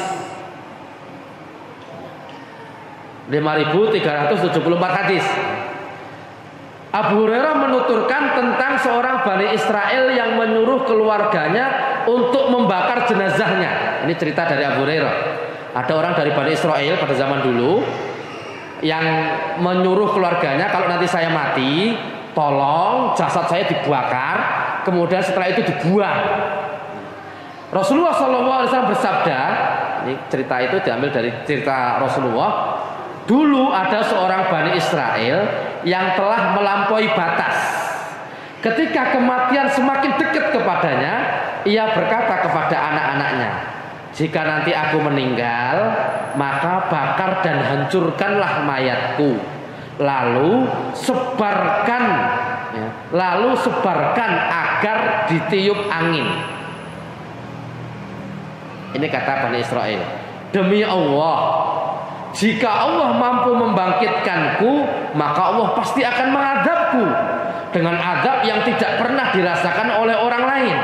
lima ribu tiga ratus tujuh puluh empat hadis. Abu Hurairah menuturkan tentang seorang Bani Israel yang menyuruh keluarganya untuk membakar jenazahnya. Ini cerita dari Abu Hurairah. Ada orang dari Bani Israel pada zaman dulu yang menyuruh keluarganya kalau nanti saya mati, tolong jasad saya dibakar, kemudian setelah itu dibuang. Rasulullah shallallahu alaihi wasallam bersabda, ini cerita itu diambil dari cerita Rasulullah. Dulu ada seorang Bani Israel yang telah melampaui batas. Ketika kematian semakin dekat kepadanya, ia berkata kepada anak-anaknya, jika nanti aku meninggal, maka bakar dan hancurkanlah mayatku, lalu sebarkan, ya, lalu sebarkan agar ditiup angin. Ini kata Bani Israel, demi Allah, jika Allah mampu membangkitkanku, maka Allah pasti akan mengadabku dengan adab yang tidak pernah dirasakan oleh orang lain.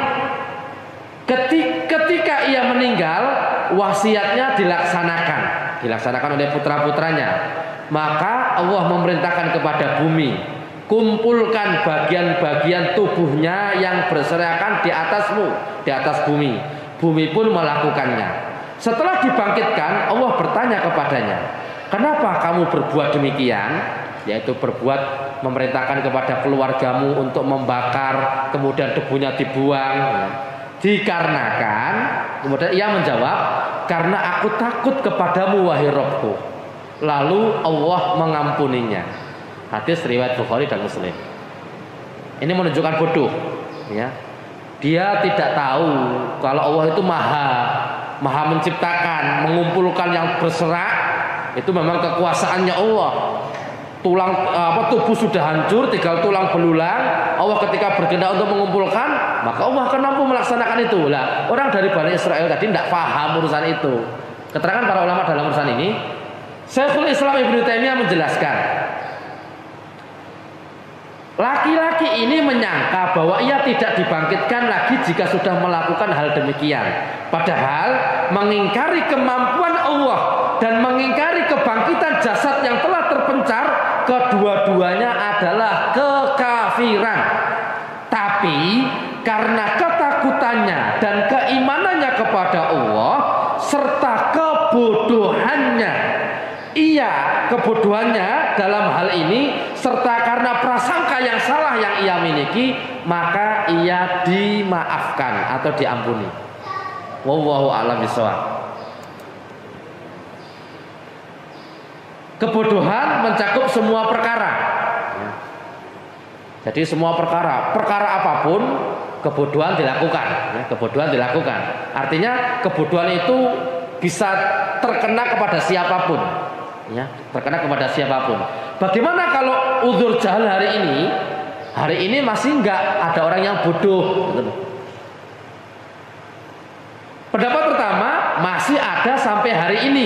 Ketika ia meninggal, wasiatnya dilaksanakan, dilaksanakan oleh putra-putranya. Maka Allah memerintahkan kepada bumi, kumpulkan bagian-bagian tubuhnya yang berserakan di atasmu, di atas bumi. Bumi pun melakukannya. Setelah dibangkitkan, Allah bertanya kepadanya, kenapa kamu berbuat demikian? Yaitu berbuat memerintahkan kepada keluargamu untuk membakar, kemudian debunya dibuang. Dikarenakan, kemudian ia menjawab, karena aku takut kepadamu wahai Rabbku. Lalu Allah mengampuninya. Hadis riwayat Bukhari dan Muslim. Ini menunjukkan bodoh, ya. Dia tidak tahu kalau Allah itu maha maha menciptakan, mengumpulkan yang berserak. Itu memang kekuasaannya Allah. Tulang apa tubuh sudah hancur, tinggal tulang belulang. Allah ketika berkehendak untuk mengumpulkan, maka Allah akan mampu melaksanakan itu. Lah, orang dari Bani Israel tadi tidak paham urusan itu. Keterangan para ulama dalam urusan ini, Syekhul Islam Ibnu Taimiyah menjelaskan, laki-laki ini menyangka bahwa ia tidak dibangkitkan lagi jika sudah melakukan hal demikian. Padahal mengingkari kemampuan Allah dan mengingkari kebangkitan jasad yang telah terpencar, kedua-duanya adalah kekafiran. Tapi karena ketakutannya dan keimanannya kepada Allah serta kebodohannya, ia kebodohannya dalam hal ini serta karena prasangka yang salah yang ia miliki, maka ia dimaafkan atau diampuni. Wallahu a'lam bishawab. Kebodohan mencakup semua perkara. Jadi semua perkara, perkara apapun kebodohan dilakukan, kebodohan dilakukan. Artinya kebodohan itu bisa terkena kepada siapapun, ya, terkena kepada siapapun. Bagaimana kalau uzur jahal hari ini? Hari ini masih enggak ada orang yang bodoh. Pendapat pertama, masih ada sampai hari ini.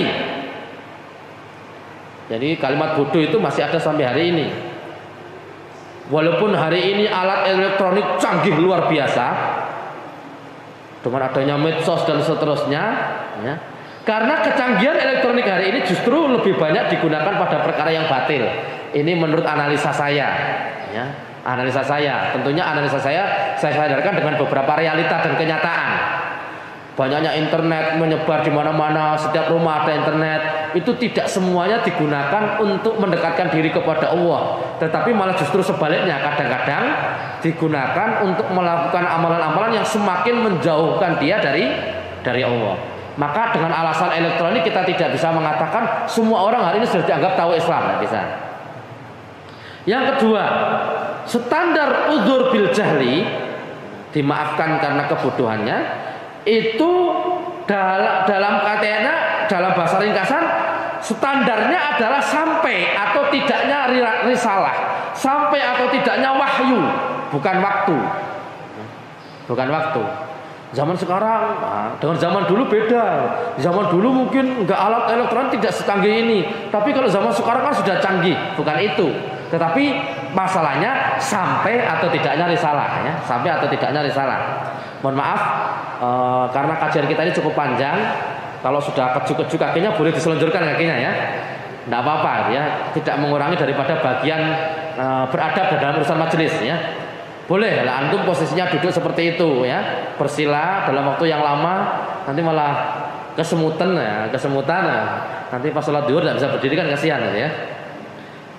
Jadi kalimat bodoh itu masih ada sampai hari ini. Walaupun hari ini alat elektronik canggih luar biasa, dengan adanya medsos dan seterusnya, ya. Karena kecanggihan elektronik hari ini justru lebih banyak digunakan pada perkara yang batil. Ini menurut analisa saya, ya, analisa saya. Tentunya analisa saya saya sadarkan dengan beberapa realita dan kenyataan. Banyaknya internet menyebar di mana-mana, setiap rumah ada internet. Itu tidak semuanya digunakan untuk mendekatkan diri kepada Allah, tetapi malah justru sebaliknya, kadang-kadang digunakan untuk melakukan amalan-amalan yang semakin menjauhkan dia dari dari Allah. Maka dengan alasan elektronik kita tidak bisa mengatakan semua orang hari ini sudah dianggap tahu Islam, tidak bisa. Yang kedua, standar udzur bil jahli, dimaafkan karena kebodohannya, itu dalam dalam katanya, dalam bahasa ringkasan, standarnya adalah sampai atau tidaknya risalah, sampai atau tidaknya wahyu, bukan waktu, bukan waktu. Zaman sekarang nah, dengan zaman dulu beda. Zaman dulu mungkin nggak alat elektronik tidak secanggih ini, tapi kalau zaman sekarang kan sudah canggih, bukan itu. Tetapi masalahnya sampai atau tidaknya risalah, ya, sampai atau tidaknya risalah. Mohon maaf e, karena kajian kita ini cukup panjang. Kalau sudah kejuk-kejuk kakinya boleh diselenggarakan kakinya, ya, tidak apa-apa, ya, tidak mengurangi daripada bagian e, beradab dalam urusan majelis, ya. Boleh lah antum posisinya duduk seperti itu, ya, bersila dalam waktu yang lama, nanti malah kesemutan, ya, kesemutan, ya. Nanti pas sholat zuhur tidak bisa berdiri kan kasihan, ya.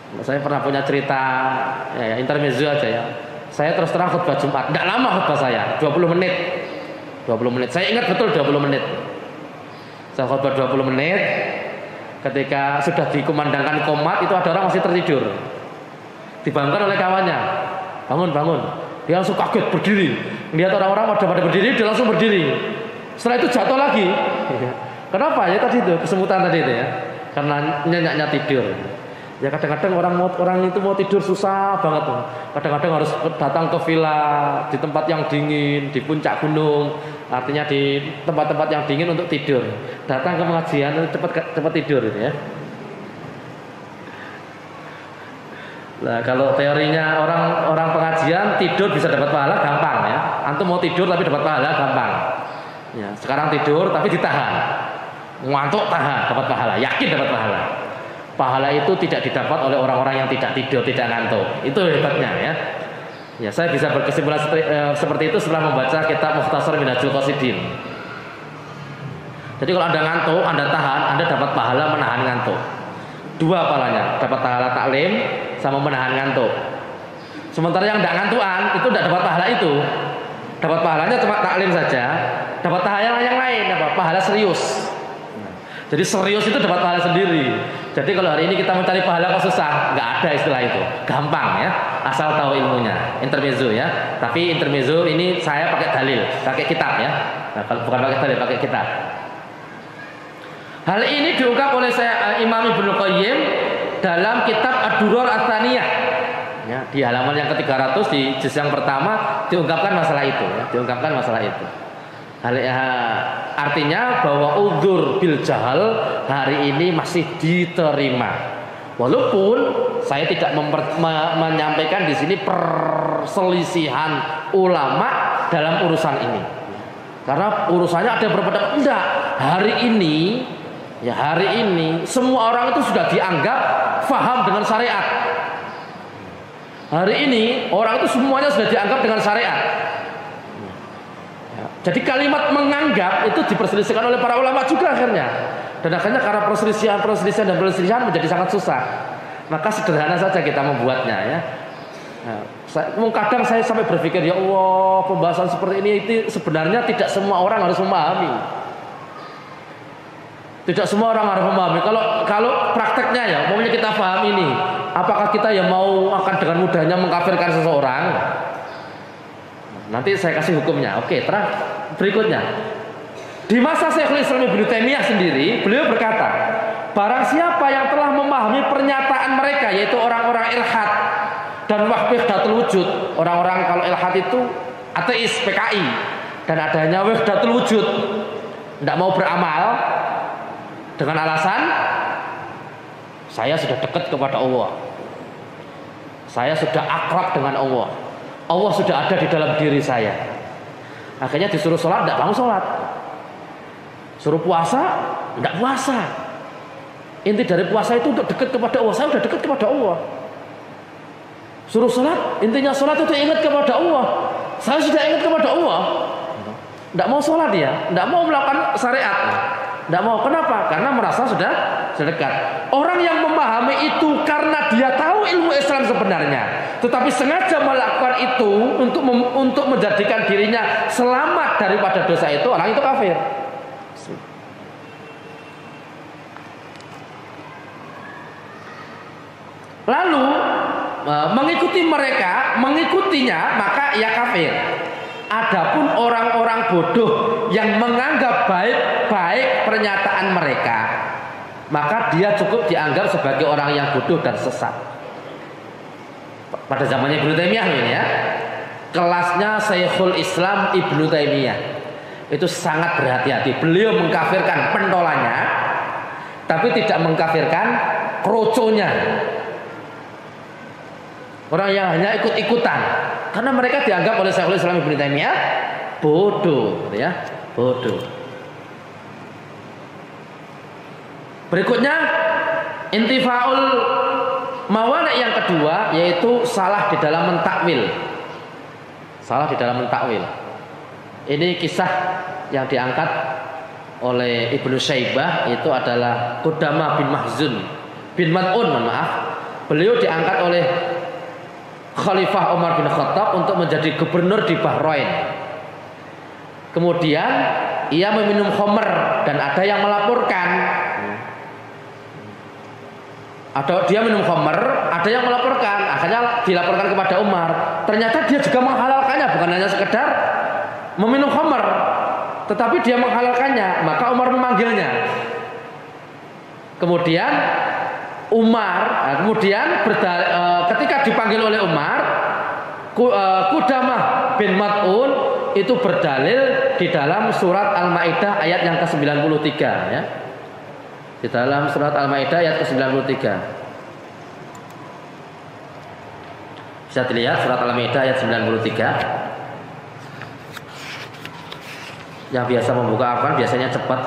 Saya pernah punya cerita ya, ya, intermezzo aja ya. Saya terus terang khutbah Jumat, tidak lama khutbah saya, dua puluh menit. dua puluh menit. Saya ingat betul dua puluh menit. Saya khutbah dua puluh menit. Ketika sudah dikumandangkan qomat, itu ada orang masih tertidur. Dibangunkan oleh kawannya. Bangun, bangun. Dia langsung kaget berdiri. Lihat orang-orang pada pada berdiri, dia langsung berdiri. Setelah itu jatuh lagi. Kenapa? Ya tadi itu kesemutan tadi itu ya. Karena nyenyaknya tidur. Ya kadang-kadang orang mau orang itu mau tidur susah banget tuh. Kadang-kadang harus datang ke villa di tempat yang dingin, di puncak gunung, artinya di tempat-tempat yang dingin untuk tidur. Datang ke pengajian cepat cepat tidur gitu ya. Nah, kalau teorinya orang orang pengajian tidur bisa dapat pahala gampang ya. Antum mau tidur tapi dapat pahala gampang. Ya, sekarang tidur tapi ditahan. Ngantuk tahan, dapat pahala, yakin dapat pahala. Pahala itu tidak didapat oleh orang-orang yang tidak tidur, tidak ngantuk. Itu hebatnya ya. Ya, saya bisa berkesimpulan seperti, eh, seperti itu setelah membaca kitab Mukhtasar Minhajul Qasidin. Jadi kalau Anda ngantuk, Anda tahan, Anda dapat pahala menahan ngantuk. Dua pahalanya, dapat pahala taklim sama menahan ngantuk. Sementara yang tidak ngantuan itu tidak dapat pahala itu. Dapat pahalanya cuma taklim saja, dapat pahala yang lain apa? Pahala serius. Jadi serius itu dapat pahala sendiri. Jadi kalau hari ini kita mencari pahala kok susah, nggak ada istilah itu, gampang ya, asal tahu ilmunya. Intermezzo ya, tapi intermezzo ini saya pakai dalil, pakai kitab ya, nah, bukan pakai dalil, pakai kitab. Hal ini diungkap oleh saya Imam Ibnu Qayyim dalam kitab Ad-Durar Ats-Tsaniyah. Ya, di halaman yang ke tiga ratus di juz yang pertama diungkapkan masalah itu, ya, diungkapkan masalah itu. Hal, ya, artinya bahwa udzur bil jahal hari ini masih diterima. Walaupun saya tidak memper, me, menyampaikan di sini perselisihan ulama dalam urusan ini. Karena urusannya ada beberapa enggak. Hari ini ya hari ini semua orang itu sudah dianggap faham dengan syariat. Hari ini orang itu semuanya sudah dianggap dengan syariat. Jadi kalimat menganggap itu diperselisihkan oleh para ulama juga akhirnya. Dan akhirnya karena perselisihan-perselisihan dan perselisihan menjadi sangat susah. Maka sederhana saja kita membuatnya ya. Nah, saya, kadang saya sampai berpikir ya Allah, pembahasan seperti ini itu sebenarnya tidak semua orang harus memahami. Tidak semua orang harus memahami. Kalau kalau prakteknya ya, maunya kita paham ini. Apakah kita yang mau akan dengan mudahnya mengkafirkan seseorang? Nanti saya kasih hukumnya. Oke, terus berikutnya. Di masa Syekhul Islam Ibnu Taimiyah sendiri, beliau berkata, barang siapa yang telah memahami pernyataan mereka, yaitu orang-orang ilhad dan wahdatul wujud. Orang-orang kalau ilhad itu ateis, P K I, dan adanya wahdatul wujud, tidak mau beramal dengan alasan saya sudah dekat kepada Allah, saya sudah akrab dengan Allah, Allah sudah ada di dalam diri saya. Akhirnya disuruh sholat, tidak mau sholat. Suruh puasa, tidak puasa. Inti dari puasa itu untuk dekat kepada Allah. Saya sudah dekat kepada Allah. Suruh sholat, intinya sholat itu ingat kepada Allah. Saya sudah ingat kepada Allah. Tidak mau sholat dia, tidak mau melakukan syariat. Tidak mau. Kenapa? Karena merasa sudah sedekat. Orang yang memahami itu karena dia tahu ilmu Islam sebenarnya, tetapi sengaja melakukan itu untuk mem- untuk menjadikan dirinya selamat daripada dosa itu, orang itu kafir. Lalu mengikuti mereka, mengikutinya, maka ia kafir. Adapun orang-orang bodoh yang menganggap baik-baik pernyataan mereka, maka dia cukup dianggap sebagai orang yang bodoh dan sesat. Pada zamannya Ibnu Taimiyah ini ya, kelasnya Syekhul Islam Ibnu Taimiyah itu sangat berhati-hati. Beliau mengkafirkan pentolannya, tapi tidak mengkafirkan kroconya. Orang yang hanya ikut-ikutan, karena mereka dianggap oleh Syekhul Islam Ibnu Taimiyah bodoh, gitu ya, bodoh. Berikutnya intifaul mawani yang kedua, yaitu salah di dalam mentakwil. Salah di dalam mentakwil. Ini kisah yang diangkat oleh Ibnu Syaibah, itu adalah Qudamah bin Mahzun bin Mad'un, maaf. Beliau diangkat oleh Khalifah Umar bin Khattab untuk menjadi gubernur di Bahrain. Kemudian ia meminum khamr dan ada yang melaporkan. Ada dia minum khamr, ada yang melaporkan. Akhirnya dilaporkan kepada Umar. Ternyata dia juga menghalalkannya, bukan hanya sekedar meminum khamr, tetapi dia menghalalkannya. Maka Umar memanggilnya. Kemudian Umar, nah, kemudian berda, e, ketika dipanggil oleh Umar, ku, e, Qudamah bin Mad'un itu berdalil di dalam surat Al-Maidah ayat yang ke sembilan puluh tiga, ya. Di dalam surat Al-Maidah ayat ke sembilan puluh tiga. Bisa dilihat surat Al-Maidah ayat sembilan puluh tiga. Yang biasa membuka Al-Quran biasanya cepat.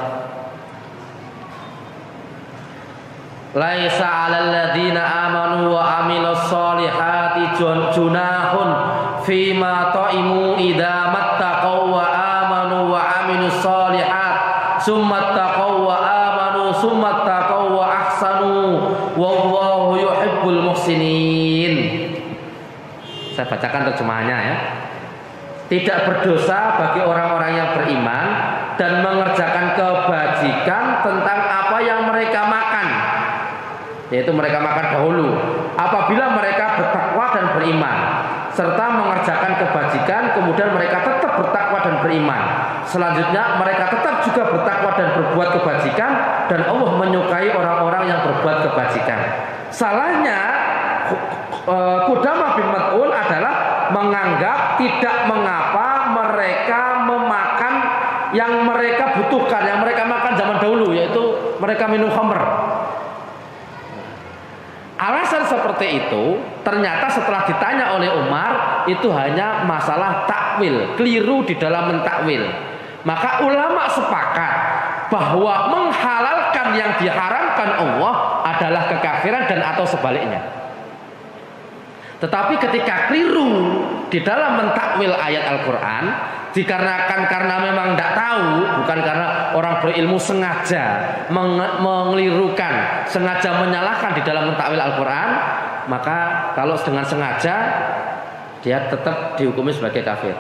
Laisa 'alal ladzina amanu wa 'amilus solihati junahun fima ta'imu idza mattaqaw wa amanu wa 'amilus solihat summa taqaw wa amanu summa taqaw wa ahsanu wallahu yuhibbul muhsinin. Saya bacakan terjemahannya, ya. Tidak berdosa bagi orang-orang yang beriman dan mengerjakan kebajikan tentang apa yang mereka makan, yaitu mereka makan dahulu apabila mereka bertakwa dan beriman, serta mengerjakan kebajikan kemudian mereka tetap bertakwa dan beriman. Selanjutnya mereka tetap juga bertakwa dan berbuat kebajikan, dan Allah menyukai orang-orang yang berbuat kebajikan. Salahnya Qudamah bin Mad'un adalah menganggap tidak mengapa mereka memakan yang mereka butuhkan, yang mereka makan zaman dahulu, yaitu mereka minum khamr. Alasan seperti itu ternyata setelah ditanya oleh Umar, itu hanya masalah takwil, keliru di dalam mentakwil. Maka ulama sepakat bahwa menghalalkan yang diharamkan Allah adalah kekafiran dan atau sebaliknya. Tetapi ketika keliru di dalam mentakwil ayat Al-Quran, dikarenakan karena memang tidak tahu, bukan karena orang berilmu sengaja mengelirukan, sengaja menyalahkan di dalam mentakwil Al-Quran, maka kalau dengan sengaja dia tetap dihukumi sebagai kafir.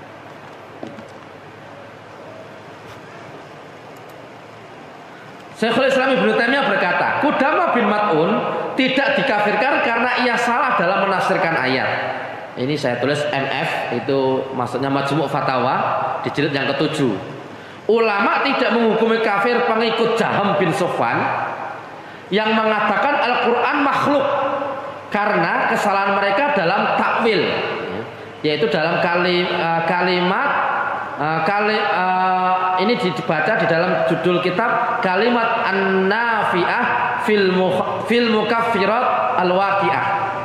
Syekhul Islam Ibnu Taimiyah berkata, Qudamah bin Mad'un tidak dikafirkan karena ia salah dalam menafsirkan ayat. Ini saya tulis M F, itu maksudnya Majmu' Fatawa di jilid yang ketujuh. Ulama tidak menghukumi kafir pengikut Jaham bin Sofwan yang mengatakan Al-Quran makhluk karena kesalahan mereka dalam takwil, yaitu dalam kalim, uh, kalimat uh, kali, uh, ini dibaca di dalam judul kitab Kalimat An-Nafi'ah fil, fil Mukaffirat Al-Waqi'ah.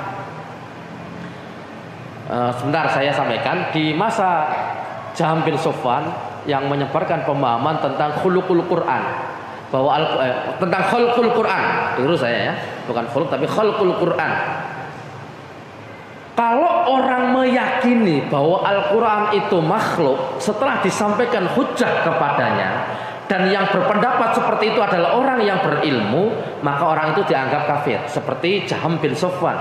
Uh, sebentar saya sampaikan, di masa Jaham bin Sofwan yang menyebarkan pemahaman tentang khuluqul Quran, bahwa al, eh, tentang khulqul Quran, dulu saya ya, bukan khuluq tapi khulqul Quran. Kalau orang meyakini bahwa Al-Quran itu makhluk setelah disampaikan hujjah kepadanya, dan yang berpendapat seperti itu adalah orang yang berilmu, maka orang itu dianggap kafir, seperti Jaham bin Sofwan.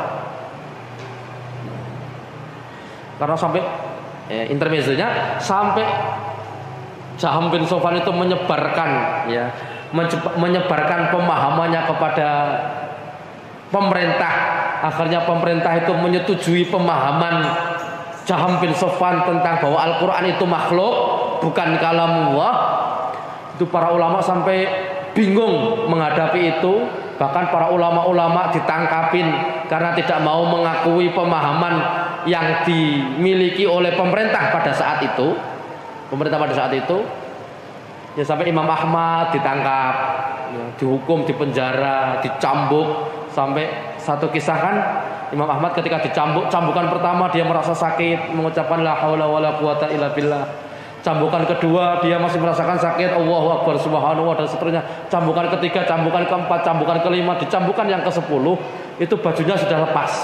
Karena sampai eh, intermezzonya sampai Jaham bin Sofwan itu menyebarkan ya, menyebarkan pemahamannya kepada pemerintah. Akhirnya pemerintah itu menyetujui pemahaman Jaham bin Sofwan tentang bahwa Al-Quran itu makhluk, bukan kalamullah. Itu para ulama sampai bingung menghadapi itu. Bahkan para ulama-ulama ditangkapin karena tidak mau mengakui pemahaman yang dimiliki oleh pemerintah pada saat itu. Pemerintah pada saat itu, ya sampai Imam Ahmad ditangkap, ya, dihukum, dipenjara, dicambuk. Sampai satu kisah kan, Imam Ahmad ketika dicambuk, cambukan pertama dia merasa sakit, mengucapkan la haula wala quwata illa billah. Cambukan kedua dia masih merasakan sakit, Allahu Akbar subhanallah, dan seterusnya. Cambukan ketiga, cambukan keempat, cambukan kelima, dicambukan yang kesepuluh, itu bajunya sudah lepas,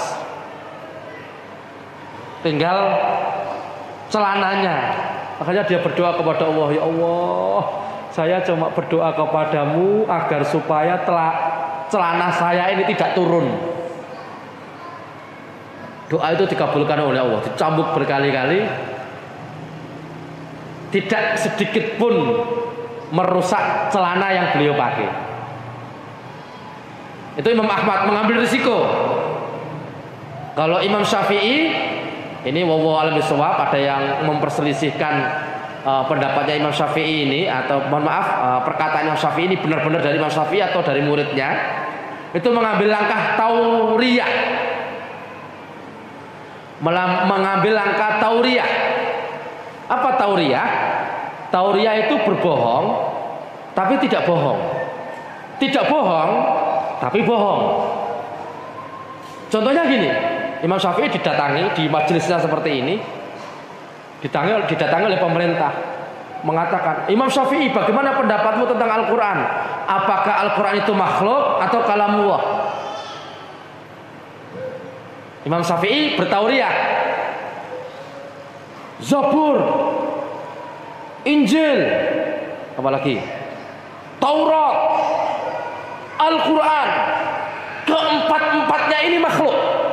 tinggal celananya. Akhirnya dia berdoa kepada Allah, ya Allah, saya cuma berdoa kepadamu agar supaya telak celana saya ini tidak turun. Doa itu dikabulkan oleh Allah, dicambuk berkali-kali, tidak sedikit pun merusak celana yang beliau pakai. Itu Imam Ahmad mengambil risiko. Kalau Imam Syafi'i, ini wallahu a'lam bishawab, ada yang memperselisihkan uh, pendapatnya Imam Syafi'i ini, atau mohon maaf, uh, perkataan Imam Syafi'i ini benar-benar dari Imam Syafi'i atau dari muridnya. Itu mengambil langkah tauriyah, mengambil langkah tauriyah. Apa tauriyah? Tauriyah itu berbohong tapi tidak bohong, tidak bohong tapi bohong. Contohnya gini, Imam Syafi'i didatangi di majelisnya seperti ini, didatangi, didatangi oleh pemerintah, mengatakan, Imam Syafi'i, bagaimana pendapatmu tentang Al-Quran? Apakah Al-Quran itu makhluk atau kalamullah? Imam Syafi'i bertauriyah, Zabur, Injil, apalagi Taurat, Al-Quran, keempat-empatnya ini makhluk.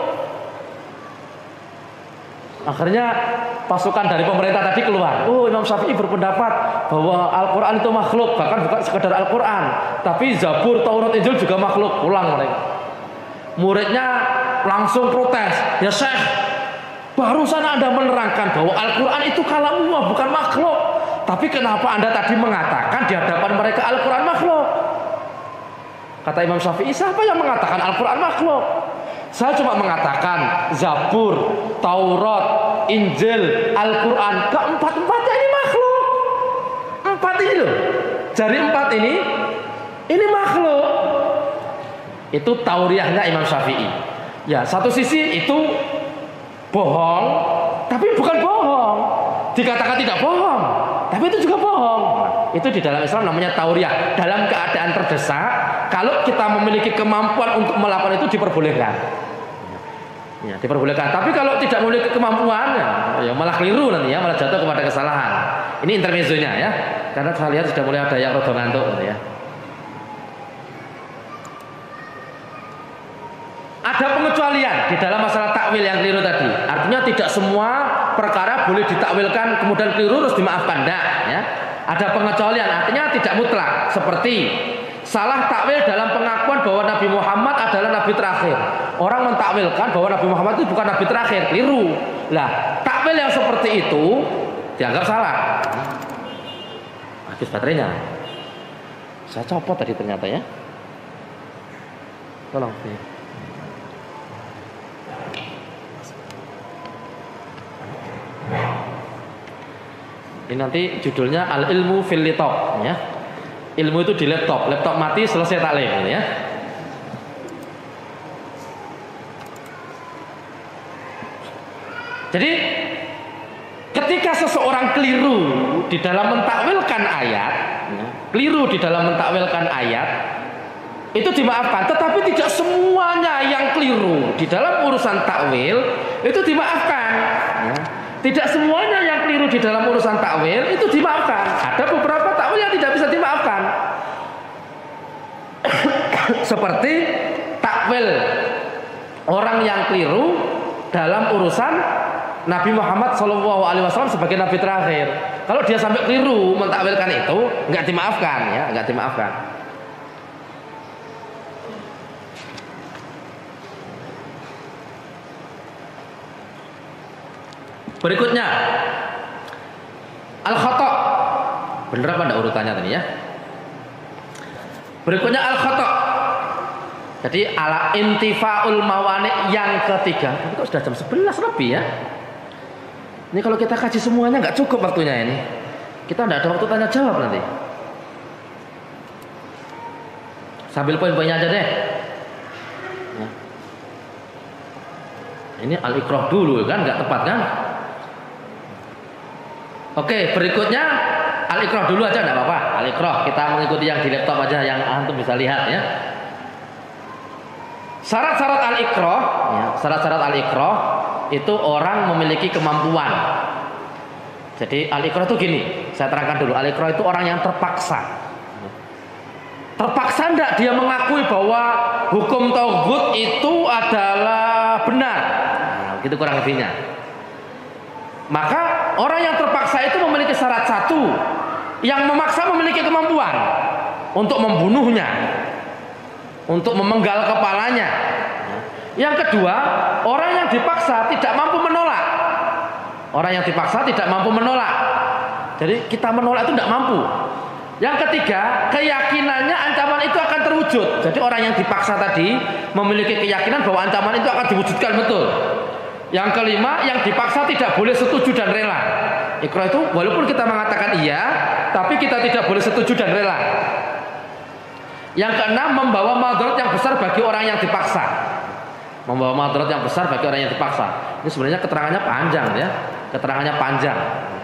Akhirnya pasukan dari pemerintah tadi keluar. Oh, Imam Syafi'i berpendapat bahwa Al-Quran itu makhluk, bahkan bukan sekedar Al-Quran, tapi Zabur, Taurat, Injil juga makhluk. Pulang mereka. Muridnya langsung protes. Ya Syekh, barusan Anda menerangkan bahwa Al-Quran itu kalamullah, bukan makhluk. Tapi kenapa Anda tadi mengatakan di hadapan mereka Al-Quran makhluk? Kata Imam Syafi'i, siapa yang mengatakan Al-Quran makhluk? Saya cuma mengatakan Zabur, Taurat, Injil, Al-Quran, keempat-empatnya ini makhluk. Empat ini loh, jari empat ini, ini makhluk. Itu tauriyahnya Imam Syafi'i. Ya, satu sisi itu bohong, tapi bukan bohong. Dikatakan tidak bohong, tapi itu juga bohong. Itu di dalam Islam namanya tauriyah. Dalam keadaan terdesak, kalau kita memiliki kemampuan untuk melakukan itu diperbolehkan. Ya, diperbolehkan. Tapi kalau tidak memiliki kemampuan, ya, ya malah keliru nanti ya, malah jatuh kepada kesalahan. Ini intermezzonya ya. Karena saya lihat sudah mulai ada yang rada ngantuk gitu ya. Ada pengecualian di dalam masalah takwil yang keliru tadi. Artinya tidak semua perkara boleh ditakwilkan kemudian keliru terus dimaafkan, enggak ya. Ada pengecualian, artinya tidak mutlak. Seperti salah takwil dalam pengakuan bahwa Nabi Muhammad adalah nabi terakhir. Orang mentakwilkan bahwa Nabi Muhammad itu bukan nabi terakhir, keliru. Lah, takwil yang seperti itu dianggap salah. Habis baterainya. Saya copot tadi ternyata ya. Tolong. Ini nanti judulnya al-ilmu fil laptop ya. Ilmu itu di laptop, laptop mati selesai taklim ya. Jadi ketika seseorang keliru di dalam mentakwilkan ayat, ya, keliru di dalam mentakwilkan ayat, itu dimaafkan. Tetapi tidak semuanya yang keliru di dalam urusan takwil itu dimaafkan. Ya. Tidak semuanya yang keliru di dalam urusan takwil itu dimaafkan. Ada beberapa takwil yang tidak bisa dimaafkan. Seperti takwil orang yang keliru dalam urusan Nabi Muhammad shallallahu alaihi wasallam sebagai nabi terakhir. Kalau dia sampai keliru mentakwilkan itu, nggak dimaafkan ya, nggak dimaafkan. Berikutnya al-khata'. Bener apa enggak urutannya tadi ya? Berikutnya al-khata'. Jadi ala intifaul mawani yang ketiga. Tapi kok sudah jam sebelas lebih ya? Ini kalau kita kaji semuanya nggak cukup waktunya ini. Kita enggak ada waktu tanya jawab nanti. Sambil poin-poinnya aja deh. Ya. Ini al-ikrah dulu kan, nggak tepat kan? Oke, berikutnya al-ikrah dulu aja enggak apa-apa. Al-ikrah kita mengikuti yang di laptop aja yang antum bisa lihat ya. Syarat-syarat al-ikrah, ya, syarat-syarat al-ikrah itu orang memiliki kemampuan. Jadi al-ikrah itu gini, saya terangkan dulu. Al-ikrah itu orang yang terpaksa. Terpaksa enggak dia mengakui bahwa hukum tauhid itu adalah benar. Nah, gitu kurang lebihnya. Maka orang yang terpaksa itu memiliki syarat satu, yang memaksa memiliki kemampuan untuk membunuhnya, untuk memenggal kepalanya. Yang kedua, orang yang dipaksa tidak mampu menolak. Orang yang dipaksa tidak mampu menolak. Jadi kita menolak itu tidak mampu. Yang ketiga, keyakinannya ancaman itu akan terwujud. Jadi orang yang dipaksa tadi memiliki keyakinan bahwa ancaman itu akan diwujudkan betul. Yang kelima, yang dipaksa tidak boleh setuju dan rela. Ikrah itu walaupun kita mengatakan iya, tapi kita tidak boleh setuju dan rela. Yang keenam, membawa madarat yang besar bagi orang yang dipaksa. Membawa madarat yang besar bagi orang yang dipaksa. Ini sebenarnya keterangannya panjang ya. Keterangannya panjang.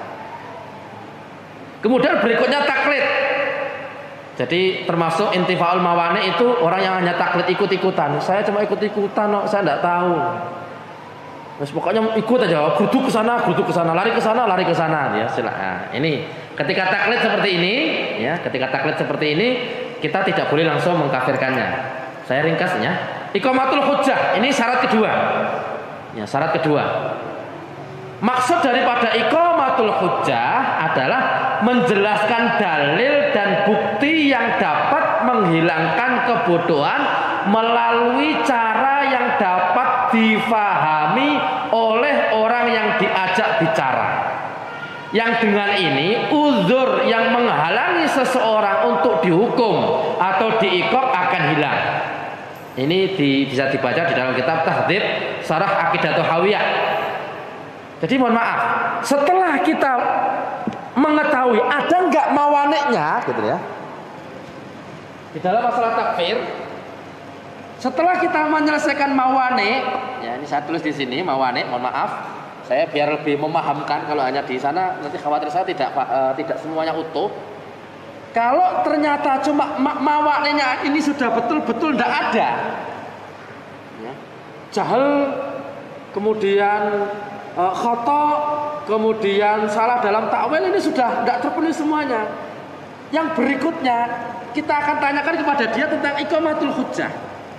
Kemudian berikutnya taklid. Jadi termasuk intifaul mawani itu orang yang hanya taklid ikut-ikutan. Saya cuma ikut-ikutan, no. Saya tidak tahu. Terus pokoknya ikut aja, geruduk ke sana, geruduk ke sana, lari ke sana, lari ke sana. Ya, nah, ini ketika taklid seperti ini, ya, ketika taklid seperti ini kita tidak boleh langsung mengkafirkannya. Saya ringkasnya. Iqamatul hujjah, ini syarat kedua. Ya, syarat kedua. Maksud daripada iqamatul hujjah adalah menjelaskan dalil dan bukti yang dapat menghilangkan kebodohan melalui cara yang dapat difahami oleh orang yang diajak bicara. Yang dengan ini uzur yang menghalangi seseorang untuk dihukum atau diiqab akan hilang. Ini di, bisa dibaca di dalam kitab Tahdhib Syarah Aqidatul Hawiyah. Jadi mohon maaf, setelah kita mengetahui ada nggak mawaniknya, gitu ya, di dalam masalah takfir, setelah kita menyelesaikan mawanik, ya ini saya tulis di sini mawanik, mohon maaf, saya biar lebih memahamkan. Kalau hanya di sana nanti khawatir saya tidak uh, tidak semuanya utuh. Kalau ternyata cuma ma mawaniknya ini sudah betul-betul tidak ada, ya, jahal, kemudian Uh, khoto, kemudian salah dalam takwil, ini sudah tidak terpenuhi semuanya. Yang berikutnya kita akan tanyakan kepada dia tentang iqamatul hujjah.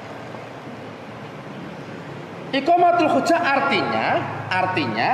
Iqamatul hujjah artinya artinya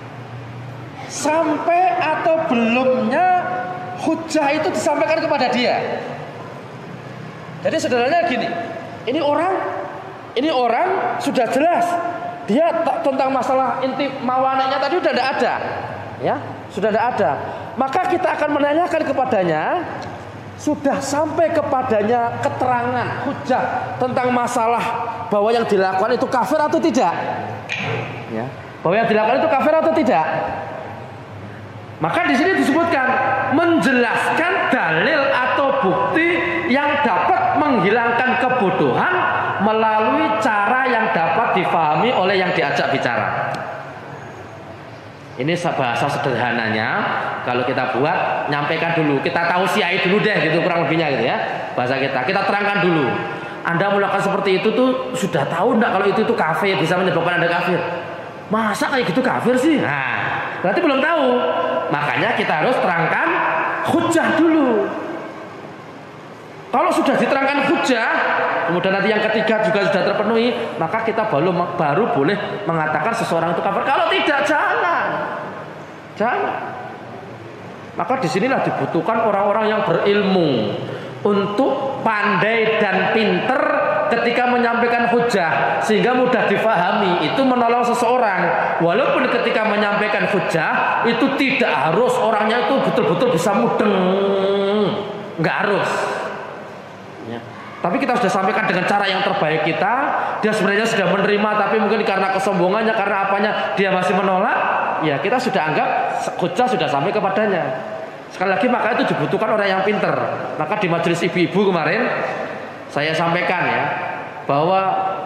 sampai atau belumnya hujjah itu disampaikan kepada dia. Jadi sederhananya gini, ini orang ini orang sudah jelas dia tentang masalah inti mawaniknya tadi sudah tidak ada, ya, sudah tidak ada. Maka kita akan menanyakan kepadanya, sudah sampai kepadanya keterangan hujjah tentang masalah bahwa yang dilakukan itu kafir atau tidak, ya, bahwa yang dilakukan itu kafir atau tidak. Maka di sini disebutkan menjelaskan dalil atau bukti yang dapat menghilangkan kebodohan melalui cara yang dapat difahami oleh yang diajak bicara. Ini bahasa sederhananya, kalau kita buat, nyampaikan dulu, kita tahu siai dulu deh, gitu kurang lebihnya gitu ya. Bahasa kita, kita terangkan dulu. Anda melakukan seperti itu tuh sudah tahu enggak kalau itu tuh kafir, bisa menyebabkan Anda kafir? Masa kayak gitu kafir sih? Nah, berarti belum tahu. Makanya kita harus terangkan hujjah dulu. Kalau sudah diterangkan hujjah, kemudian nanti yang ketiga juga sudah terpenuhi, maka kita baru baru boleh mengatakan seseorang itu kafir. Kalau tidak, jangan, jangan. Maka disinilah dibutuhkan orang-orang yang berilmu untuk pandai dan pinter ketika menyampaikan hujjah sehingga mudah difahami. Itu menolong seseorang. Walaupun ketika menyampaikan hujjah itu tidak harus orangnya itu betul-betul bisa mudeng, nggak harus. Ya. Tapi kita sudah sampaikan dengan cara yang terbaik kita. Dia sebenarnya sudah menerima, tapi mungkin karena kesombongannya, karena apanya dia masih menolak. Ya kita sudah anggap hujjah sudah sampai kepadanya. Sekali lagi maka itu dibutuhkan orang yang pinter. Maka di majelis ibu-ibu kemarin saya sampaikan ya bahwa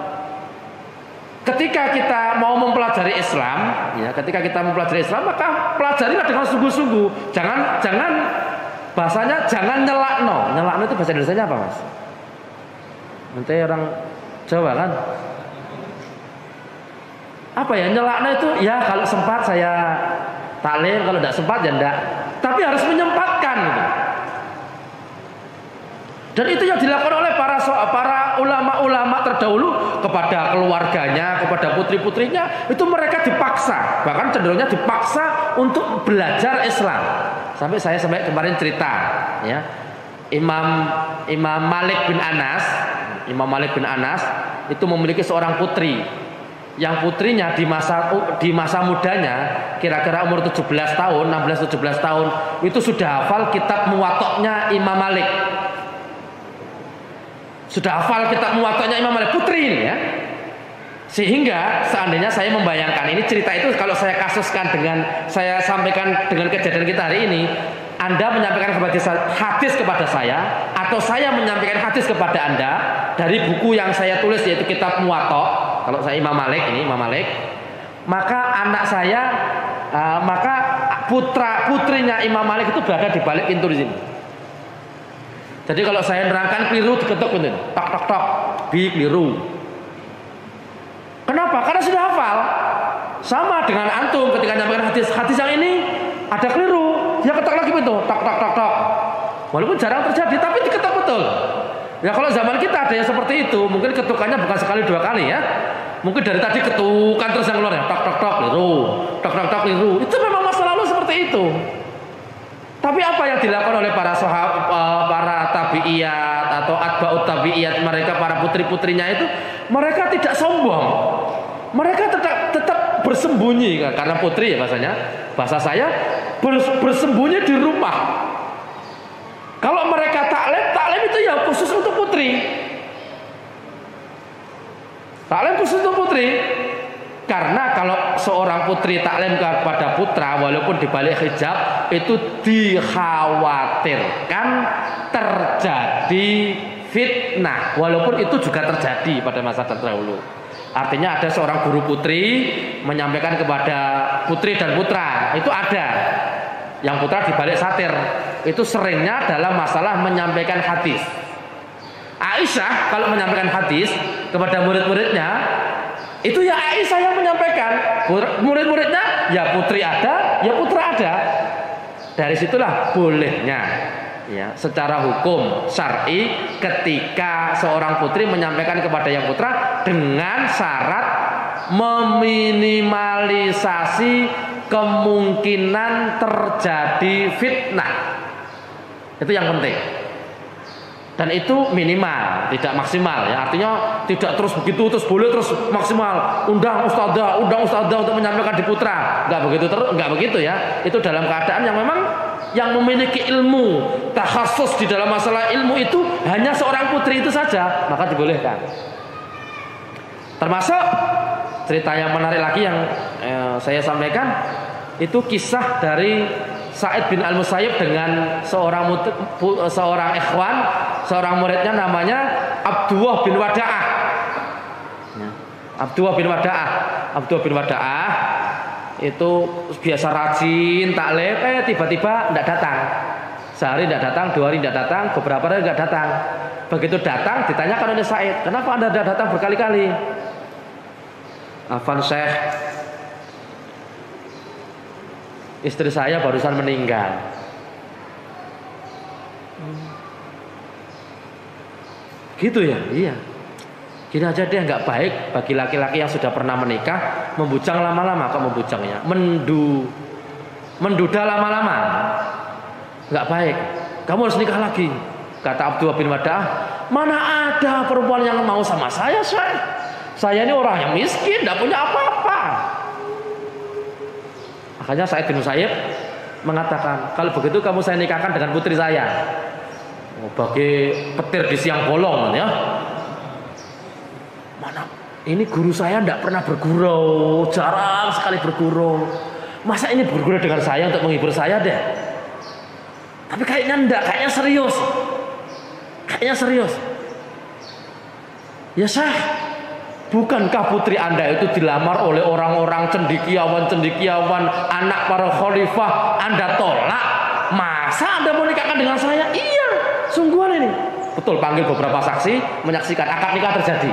ketika kita mau mempelajari Islam, ya ketika kita mempelajari Islam maka pelajarilah dengan sungguh-sungguh. Jangan jangan bahasanya jangan nyelakno. Nyelakno itu bahasa Indonesianya apa, Mas? Nanti orang Jawa kan? Apa ya nyelakno itu? Ya kalau sempat saya taklim, kalau tidak sempat ya enggak. Tapi harus menyempatkan gitu. Dan itu yang dilakukan oleh para para ulama-ulama terdahulu terdahulu kepada keluarganya, kepada putri-putrinya itu mereka dipaksa, bahkan cenderungnya dipaksa untuk belajar Islam. Sampai saya sampai kemarin cerita, ya, Imam Imam Malik bin Anas, Imam Malik bin Anas itu memiliki seorang putri, yang putrinya di masa di masa mudanya kira-kira umur tujuh belas tahun, enam belas tujuh belas tahun itu sudah hafal kitab Muwatta'nya Imam Malik. Sudah hafal kitab Muwatta'nya Imam Malik, putri ini ya. Sehingga seandainya saya membayangkan ini cerita itu kalau saya kasuskan dengan saya sampaikan dengan kejadian kita hari ini, Anda menyampaikan hadis, hadis kepada saya atau saya menyampaikan hadis kepada Anda dari buku yang saya tulis yaitu kitab Muwatta'. Kalau saya Imam Malik ini Imam Malik, maka anak saya uh, maka putra putrinya Imam Malik itu berada di balik pintu di sini. Jadi kalau saya nerangkan keliru diketuk pintu, tok tok tok, bi keliru. Kenapa? Karena sudah hafal. Sama dengan antum ketika menyampaikan hadis, hadis yang ini ada keliru, dia ketok lagi pintu, tok tok tok tok. Walaupun jarang terjadi, tapi diketok betul. Ya kalau zaman kita ada yang seperti itu, mungkin ketukannya bukan sekali dua kali ya. Mungkin dari tadi ketukan terus yang keluar ya, tok tok tok keliru, tok tok tok keliru. Itu memang masa lalu seperti itu. Tapi apa yang dilakukan oleh para sahabat, para tabi'iyat atau atba'ut tabi'iyat, mereka para putri-putrinya itu, mereka tidak sombong. Mereka tetap tetap bersembunyi karena putri ya bahasanya. Bahasa saya bersembunyi di rumah. Kalau mereka taklim, taklim itu ya khusus untuk putri. Taklim khusus untuk putri. Karena kalau seorang putri taklim kepada putra walaupun di balik hijab itu dikhawatirkan terjadi fitnah, walaupun itu juga terjadi pada masa terdahulu. Artinya ada seorang guru putri menyampaikan kepada putri dan putra, itu ada. Yang putra di balik satir, itu seringnya dalam masalah menyampaikan hadis. Aisyah kalau menyampaikan hadis kepada murid-muridnya, itu ya Aisyah yang menyampaikan. Murid-muridnya ya putri ada, ya putra ada. Dari situlah bolehnya ya secara hukum syar'i ketika seorang putri menyampaikan kepada yang putra dengan syarat meminimalisasi kemungkinan terjadi fitnah. Itu yang penting. Dan itu minimal, tidak maksimal ya. Artinya tidak terus begitu terus boleh terus maksimal. Undang ustadzah, undang ustadzah untuk menyampaikan di putra. Enggak begitu terus, enggak begitu ya. Itu dalam keadaan yang memang yang memiliki ilmu, takhasus di dalam masalah ilmu itu hanya seorang putri itu saja, maka dibolehkan. Termasuk cerita yang menarik lagi yang eh, saya sampaikan itu kisah dari Sa'id bin Al-Musayyib dengan seorang seorang ikhwan, seorang muridnya namanya Abdullah bin Wada'ah. Ya. Abdullah bin Wada'ah, Abdullah bin Wada'ah itu biasa rajin taklim, eh tiba-tiba tidak datang. Sehari tidak datang, dua hari tidak datang, beberapa hari tidak datang. Begitu datang ditanyakan oleh Sa'id, kenapa Anda tidak datang berkali-kali? Afan Syekh, istri saya barusan meninggal. Gitu ya? Iya. Gini aja dia nggak baik bagi laki-laki yang sudah pernah menikah membujang lama-lama, kok membujangnya, mendu, menduda lama-lama, nggak baik. Kamu harus nikah lagi. Kata Abdullah bin Wada'ah, mana ada perempuan yang mau sama saya, Syekh? Saya ini orang yang miskin, tidak punya apa-apa. Makanya Sa'id bin Musayyib mengatakan, kalau begitu kamu saya nikahkan dengan putri saya. Oh, bagi petir di siang bolong ya. Mana ini guru saya tidak pernah bergurau, jarang sekali bergurau. Masa ini bergurau dengan saya untuk menghibur saya deh? Tapi kayaknya enggak, kayaknya serius. Kayaknya serius. Ya Syekh, bukankah putri Anda itu dilamar oleh orang-orang cendekiawan-cendekiawan, anak para khalifah, Anda tolak? Masa Anda mau nikahkan dengan saya? Iya, sungguhan ini. Betul, panggil beberapa saksi menyaksikan akad nikah terjadi.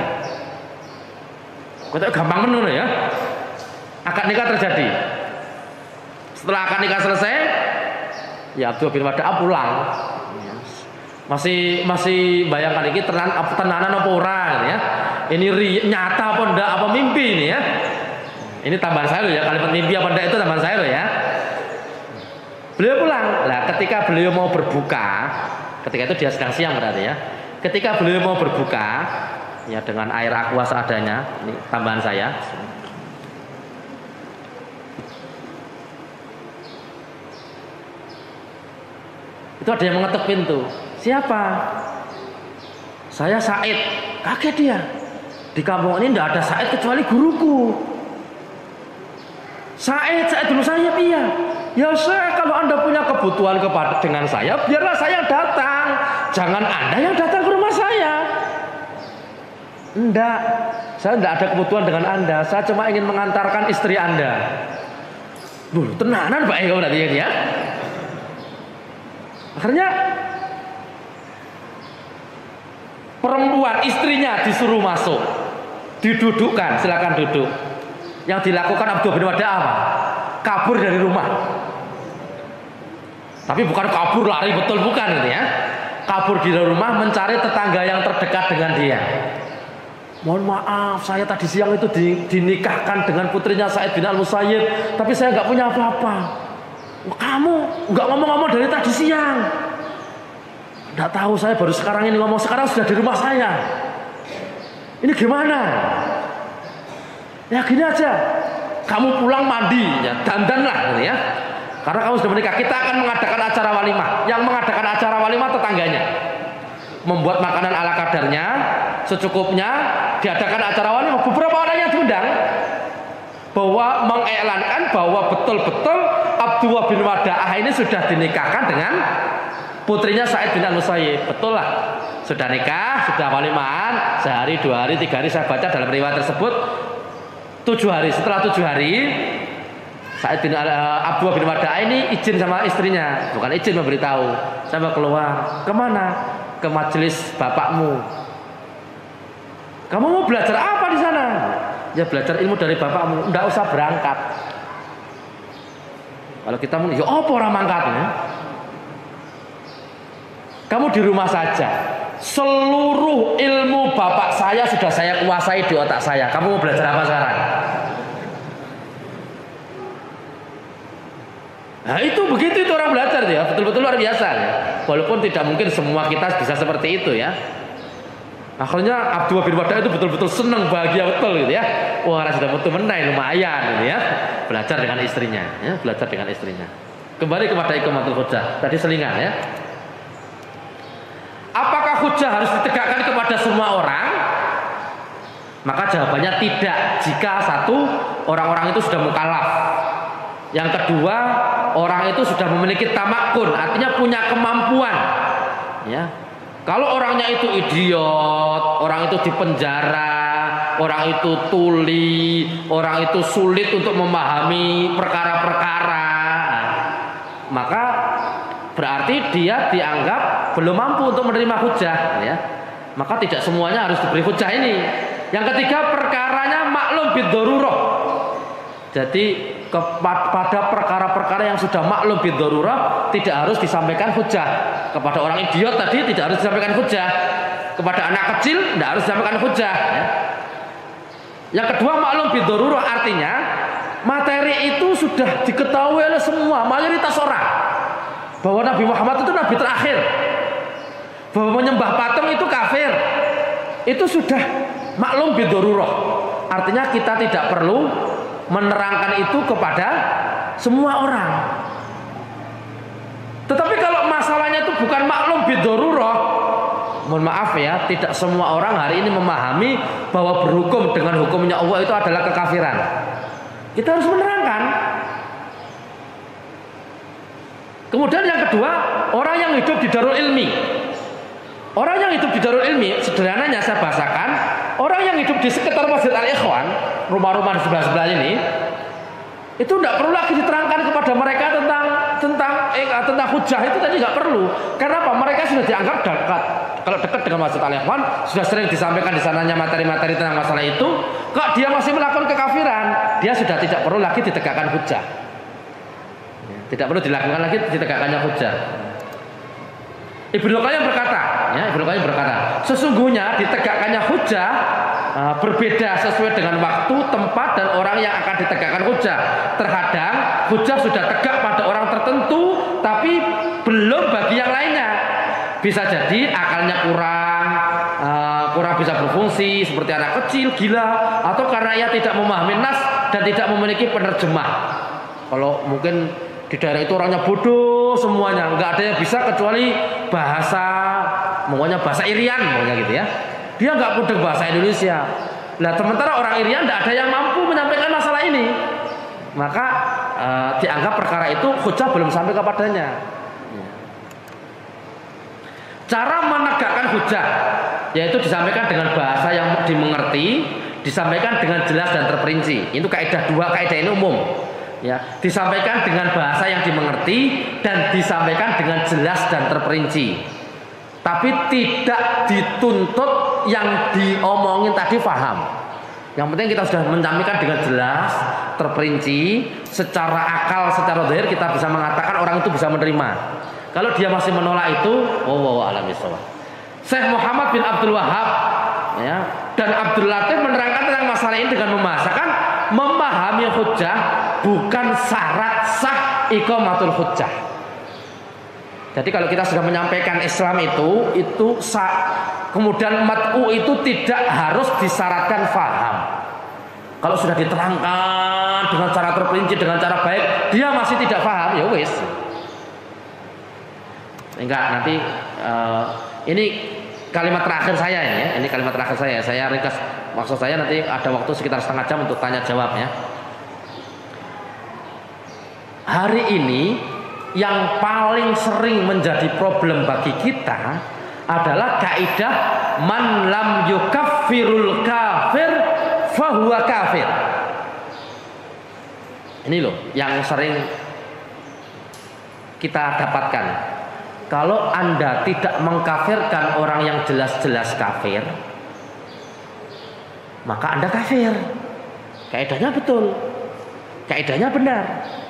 Kata gampang menurut ya. Akad nikah terjadi. Setelah akad nikah selesai, ya Abdullah bin Wada'ah pulang. Masih masih bayangkan ini tenan tenanan apa ora gitu ya. ini ri, nyata apa enggak, apa mimpi ini ya. Ini tambahan saya loh ya, kalimat mimpi apa enggak itu tambahan saya loh ya. Beliau pulang. Nah, ketika beliau mau berbuka, ketika itu dia sedang siang berarti ya. Ketika beliau mau berbuka, ya dengan air aqua seadanya, ini tambahan saya. Itu ada yang mengetuk pintu. Siapa? Saya Said. Kaget dia. Di kampung ini tidak ada Said kecuali guruku. Said, Said dulu saya iya. Ya saya, kalau Anda punya kebutuhan kepada dengan saya, biarlah saya datang. Jangan Anda yang datang ke rumah saya. Enggak. Saya tidak ada kebutuhan dengan Anda. Saya cuma ingin mengantarkan istri Anda. Duh, tenanan Pak Eko berarti ya. Akhirnya perempuan istrinya disuruh masuk, didudukkan, silakan duduk. Yang dilakukan Abdullah bin Wada apa? Kabur dari rumah. Tapi bukan kabur lari betul, bukan gitu ya. Kabur dari rumah mencari tetangga yang terdekat dengan dia. Mohon maaf, saya tadi siang itu dinikahkan dengan putrinya Said bin Al-Musayyib, tapi saya nggak punya apa-apa. Kamu nggak ngomong-ngomong dari tadi siang. Nggak tahu, saya baru sekarang ini ngomong, sekarang sudah di rumah saya. Ini gimana? Ya gini aja, kamu pulang mandi, ya dandanlah, gitu ya. Karena kamu sudah menikah, kita akan mengadakan acara walimah. Yang mengadakan acara walimah tetangganya, membuat makanan ala kadarnya, secukupnya, diadakan acara walimah. Beberapa orang yang diundang, bahwa mengiklankan bahwa betul-betul Abdullah bin Wada'ah ini sudah dinikahkan dengan putrinya Said bin Al-Musayyib. Betul lah, sudah nikah, sudah walimahan, sehari, dua hari, tiga hari. Saya baca dalam riwayat tersebut tujuh hari. Setelah tujuh hari, Said bin uh, Abdullah bin Wada'ah ini izin sama istrinya, bukan izin, memberitahu, saya mau keluar. Kemana? Ke majelis bapakmu. Kamu mau belajar apa di sana? Ya belajar ilmu dari bapakmu. Nggak usah berangkat. Kalau kita mau, ya apa orang mangkatnya? Kamu di rumah saja. Seluruh ilmu bapak saya sudah saya kuasai di otak saya. Kamu mau belajar apa sekarang? Nah itu begitu itu orang belajar ya, betul-betul luar biasa ya. Walaupun tidak mungkin semua kita bisa seperti itu ya. Akhirnya Abdullah bin Wada'ah itu betul-betul senang, bahagia betul gitu ya. Wah, sudah betul menai lumayan gitu ya. Belajar dengan istrinya, ya, belajar dengan istrinya. Kembali kepada iqamatul hujjah. Tadi selingan ya. Apakah hujjah harus ditegakkan kepada semua orang? Maka jawabannya tidak. Jika satu, orang-orang itu sudah mukallaf. Yang kedua, orang itu sudah memiliki tamakun, artinya punya kemampuan. Ya. Kalau orangnya itu idiot, orang itu dipenjara, orang itu tuli, orang itu sulit untuk memahami perkara-perkara, maka berarti dia dianggap belum mampu untuk menerima hujjah, ya. Maka tidak semuanya harus diberi hujjah ini. Yang ketiga, perkaranya maklum bid-darurah. Jadi kepada perkara-perkara yang sudah maklum bid-darurah tidak harus disampaikan hujjah. Kepada orang idiot tadi tidak harus disampaikan hujjah. Kepada anak kecil tidak harus disampaikan hujjah, ya. Yang kedua, maklum bid-darurah artinya materi itu sudah diketahui oleh semua mayoritas orang, bahwa Nabi Muhammad itu nabi terakhir, bahwa menyembah patung itu kafir. Itu sudah maklum bid-darurah. Artinya kita tidak perlu menerangkan itu kepada semua orang. Tetapi kalau masalahnya itu bukan maklum bid-darurah, mohon maaf ya, tidak semua orang hari ini memahami bahwa berhukum dengan hukumnya Allah itu adalah kekafiran. Kita harus menerangkan. Kemudian yang kedua, orang yang hidup di Darul Ilmi. Orang yang hidup di Darul Ilmi, sederhananya saya bahasakan, orang yang hidup di sekitar Masjid Al-Ikhwan, rumah-rumah di sebelah-sebelah ini, itu tidak perlu lagi diterangkan kepada mereka tentang tentang eh, tentang hujjah itu tadi nggak perlu. Karena apa? Mereka sudah dianggap dekat. Kalau dekat dengan Masjid Al-Ikhwan, sudah sering disampaikan di sananya materi-materi tentang masalah itu. Kok dia masih melakukan kekafiran? Dia sudah tidak perlu lagi ditegakkan hujjah. Tidak perlu dilakukan lagi ditegakkannya hujjah. Ibnu Qayyim berkata, ya, Ibnu Qayyim berkata, sesungguhnya ditegakkannya hujjah uh, berbeda sesuai dengan waktu, tempat, dan orang yang akan ditegakkan hujah. Terkadang hujah sudah tegak pada orang tertentu, tapi belum bagi yang lainnya. Bisa jadi akalnya kurang, uh, kurang bisa berfungsi, seperti anak kecil, gila, atau karena ia tidak memahami nas dan tidak memiliki penerjemah. Kalau mungkin di daerah itu orangnya bodoh semuanya, nggak ada yang bisa kecuali bahasa, pokoknya bahasa Irian, pokoknya gitu ya. Dia nggak mudeng bahasa Indonesia. Nah, sementara orang Irian nggak ada yang mampu menyampaikan masalah ini, maka uh, dianggap perkara itu hujah belum sampai kepadanya. Cara menegakkan hujah yaitu disampaikan dengan bahasa yang dimengerti, disampaikan dengan jelas dan terperinci. Itu kaidah dua, kaidah ini umum. Ya, disampaikan dengan bahasa yang dimengerti dan disampaikan dengan jelas dan terperinci. Tapi tidak dituntut yang diomongin tadi paham. Yang penting kita sudah menyampaikan dengan jelas, terperinci, secara akal, secara zahir kita bisa mengatakan orang itu bisa menerima. Kalau dia masih menolak itu, wallahu a'lam bishawab. Syekh Muhammad bin Abdul Wahhab ya, dan Abdul Latif menerangkan tentang masalah ini dengan memasakan memahami hujjah bukan syarat sah iqamatul hujjah. Jadi kalau kita sudah menyampaikan Islam itu, itu sah, kemudian mat'u itu tidak harus disyaratkan faham. Kalau sudah diterangkan dengan cara terperinci, dengan cara baik, dia masih tidak paham, ya wis. Enggak, nanti uh, ini kalimat terakhir saya ini ya. Ini kalimat terakhir saya. Saya ringkas. Maksud saya nanti ada waktu sekitar setengah jam untuk tanya jawab ya. Hari ini yang paling sering menjadi problem bagi kita adalah kaidah man lam yukaffirul kafir fahuwa kafir. Ini loh yang sering kita dapatkan. Kalau Anda tidak mengkafirkan orang yang jelas-jelas kafir, maka Anda kafir. Kaidahnya betul, kaidahnya benar.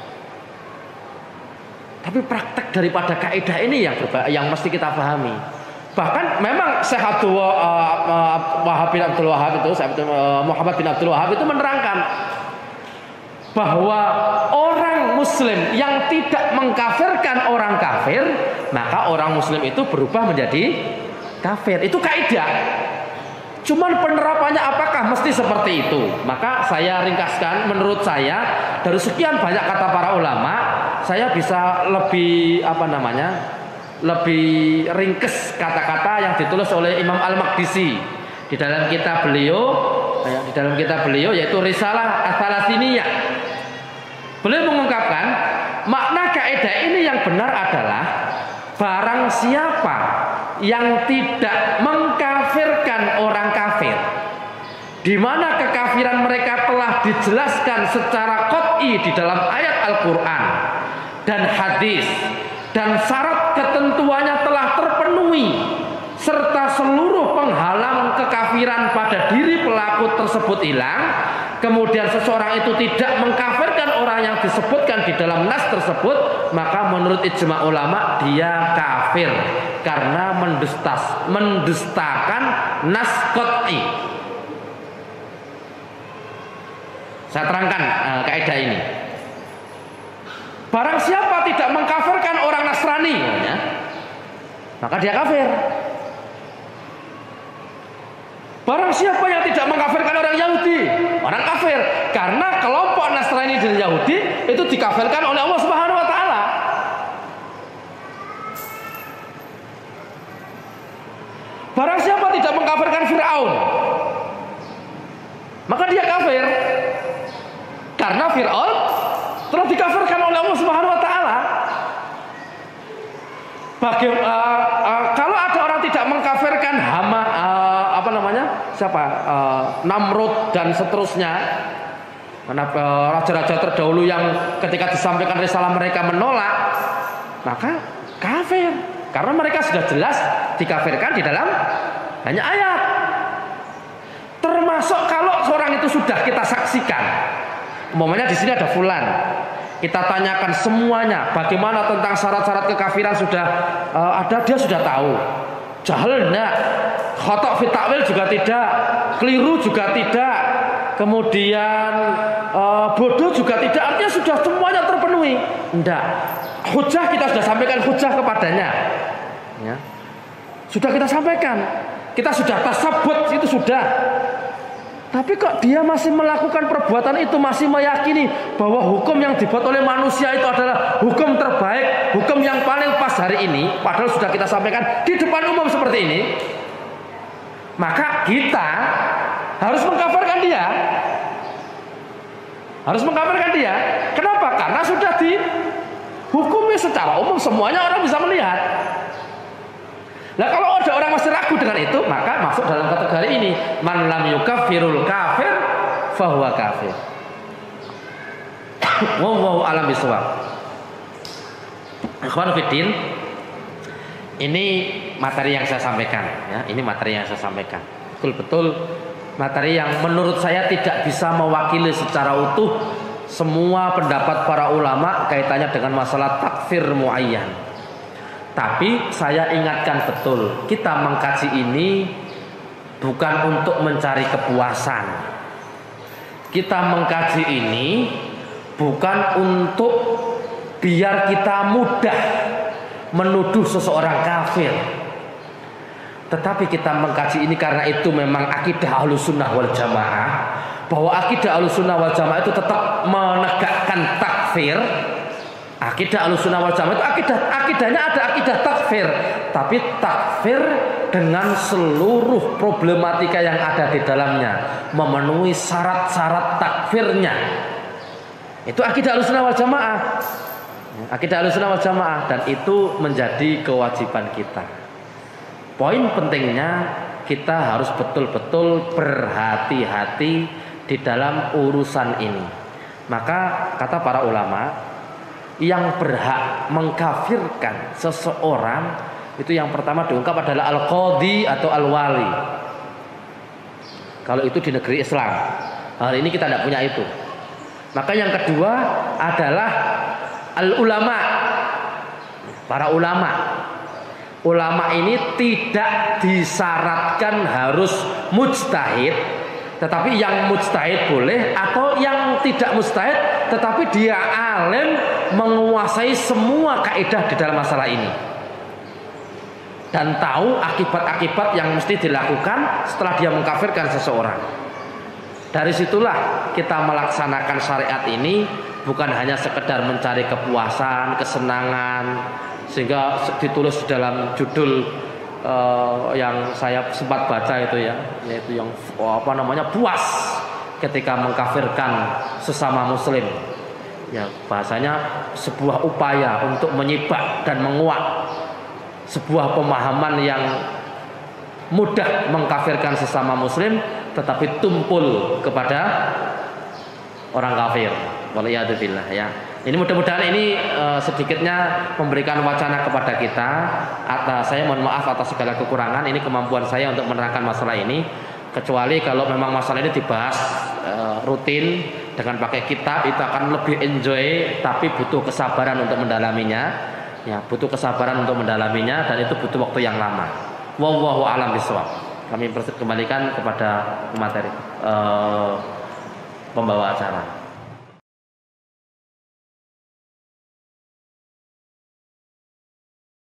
Tapi praktek daripada kaidah ini yang berba- yang mesti kita pahami. Bahkan memang Syekh Abdul Wahhab bin Abdul Wahhab itu, Syekh Muhammad bin Abdul Wahhab itu menerangkan bahwa orang muslim yang tidak mengkafirkan orang kafir, maka orang muslim itu berubah menjadi kafir. Itu kaidah. Cuman penerapannya apakah mesti seperti itu? Maka saya ringkaskan, menurut saya dari sekian banyak kata para ulama, saya bisa lebih apa namanya? lebih ringkes kata-kata yang ditulis oleh Imam Al-Maqdisi di dalam kitab beliau, di dalam kitab beliau yaitu Risalah Ats-Tsalatsiniyah. Beliau mengungkapkan makna kaidah ini yang benar adalah barang siapa yang tidak mengkafirkan orang kafir, di mana kekafiran mereka telah dijelaskan secara qat'i di dalam ayat Al-Qur'an dan hadis, dan syarat ketentuannya telah terpenuhi, serta seluruh penghalang kekafiran pada diri pelaku tersebut hilang, kemudian seseorang itu tidak mengkafirkan orang yang disebutkan di dalam nas tersebut, maka menurut ijma ulama dia kafir karena mendustas, mendustakan nas qat'i. Saya terangkan uh, kaidah ini. Barang siapa tidak mengkafirkan orang Nasrani, ya, maka dia kafir. Barang siapa yang tidak mengkafirkan orang Yahudi, orang kafir. Karena kelompok Nasrani dan Yahudi itu dikafirkan oleh Allah Subhanahu wa taala. Barang siapa tidak mengkafirkan Fir'aun, maka dia kafir. Karena Fir'aun telah dikafirkan oleh Allah Subhanahu wa taala. Bagi uh, uh, kalau ada orang tidak mengkafirkan Hama uh, apa namanya? Siapa? Uh, Namrud dan seterusnya. Karena uh, raja-raja terdahulu yang ketika disampaikan risalah mereka menolak, maka kafir. Karena mereka sudah jelas dikafirkan di dalam banyak ayat. Termasuk kalau seorang itu sudah kita saksikan. Umpamanya di sini ada fulan, kita tanyakan semuanya, bagaimana tentang syarat-syarat kekafiran sudah uh, ada, dia sudah tahu. Jahil enggak, khotok fit takwil juga tidak, keliru juga tidak, kemudian uh, bodoh juga tidak. Artinya sudah semuanya terpenuhi. Enggak. Hujah kita sudah sampaikan hujah kepadanya. Ya. Sudah kita sampaikan. Kita sudah tasabut, itu sudah. Tapi kok dia masih melakukan perbuatan itu, masih meyakini bahwa hukum yang dibuat oleh manusia itu adalah hukum terbaik, hukum yang paling pas hari ini, padahal sudah kita sampaikan di depan umum seperti ini, maka kita harus mengkafirkan dia. Harus mengkafirkan dia. Kenapa? Karena sudah dihukumi secara umum, semuanya orang bisa melihat. Nah, kalau ada orang masih ragu dengan itu, maka masuk dalam kategori ini, man lam yukaffirul kafir fahuwa kafir. Wallahu a'lam bishawab. Ikhwan fiddin, ini materi yang saya sampaikan ya, ini materi yang saya sampaikan. Betul-betul materi yang menurut saya tidak bisa mewakili secara utuh semua pendapat para ulama kaitannya dengan masalah takfir muayyan. Tapi saya ingatkan betul, kita mengkaji ini bukan untuk mencari kepuasan. Kita mengkaji ini bukan untuk biar kita mudah menuduh seseorang kafir. Tetapi kita mengkaji ini karena itu memang akidah Ahlussunnah wal Jamaah, bahwa akidah Ahlussunnah wal Jamaah itu tetap menegakkan takfir. Akidah Ahlussunnah wal Jamaah itu akidah, akidahnya ada akidah takfir, tapi takfir dengan seluruh problematika yang ada di dalamnya, memenuhi syarat-syarat takfirnya. Itu akidah Ahlussunnah wal Jamaah. Akidah Ahlussunnah wal Jamaah, dan itu menjadi kewajiban kita. Poin pentingnya, kita harus betul-betul berhati-hati di dalam urusan ini. Maka kata para ulama, yang berhak mengkafirkan seseorang itu yang pertama diungkap adalah al-qadhi atau al-wali. Kalau itu di negeri Islam. Hari ini kita tidak punya itu. Maka yang kedua adalah al-ulama. Para ulama. Ulama ini tidak disyaratkan harus mujtahid, tetapi yang mujtahid boleh, atau yang tidak mujtahid tetapi dia alim, menguasai semua kaidah di dalam masalah ini dan tahu akibat-akibat yang mesti dilakukan setelah dia mengkafirkan seseorang. Dari situlah kita melaksanakan syariat ini, bukan hanya sekedar mencari kepuasan, kesenangan, sehingga ditulis dalam judul uh, yang saya sempat baca itu ya, yaitu yang oh, apa namanya puas ketika mengkafirkan sesama muslim. Ya, bahasanya sebuah upaya untuk menyibak dan menguak sebuah pemahaman yang mudah mengkafirkan sesama muslim, tetapi tumpul kepada orang kafir. Waliyadzubillah ya. Ini mudah-mudahan ini uh, sedikitnya memberikan wacana kepada kita. Atas saya mohon maaf atas segala kekurangan. Ini kemampuan saya untuk menerangkan masalah ini. Kecuali kalau memang masalah ini dibahas uh, rutin dengan pakai kitab, itu akan lebih enjoy, tapi butuh kesabaran untuk mendalaminya. Ya, butuh kesabaran untuk mendalaminya, dan itu butuh waktu yang lama. Wallahu a'lam bishawab. Kami kembalikan kepada materi uh, pembawa acara.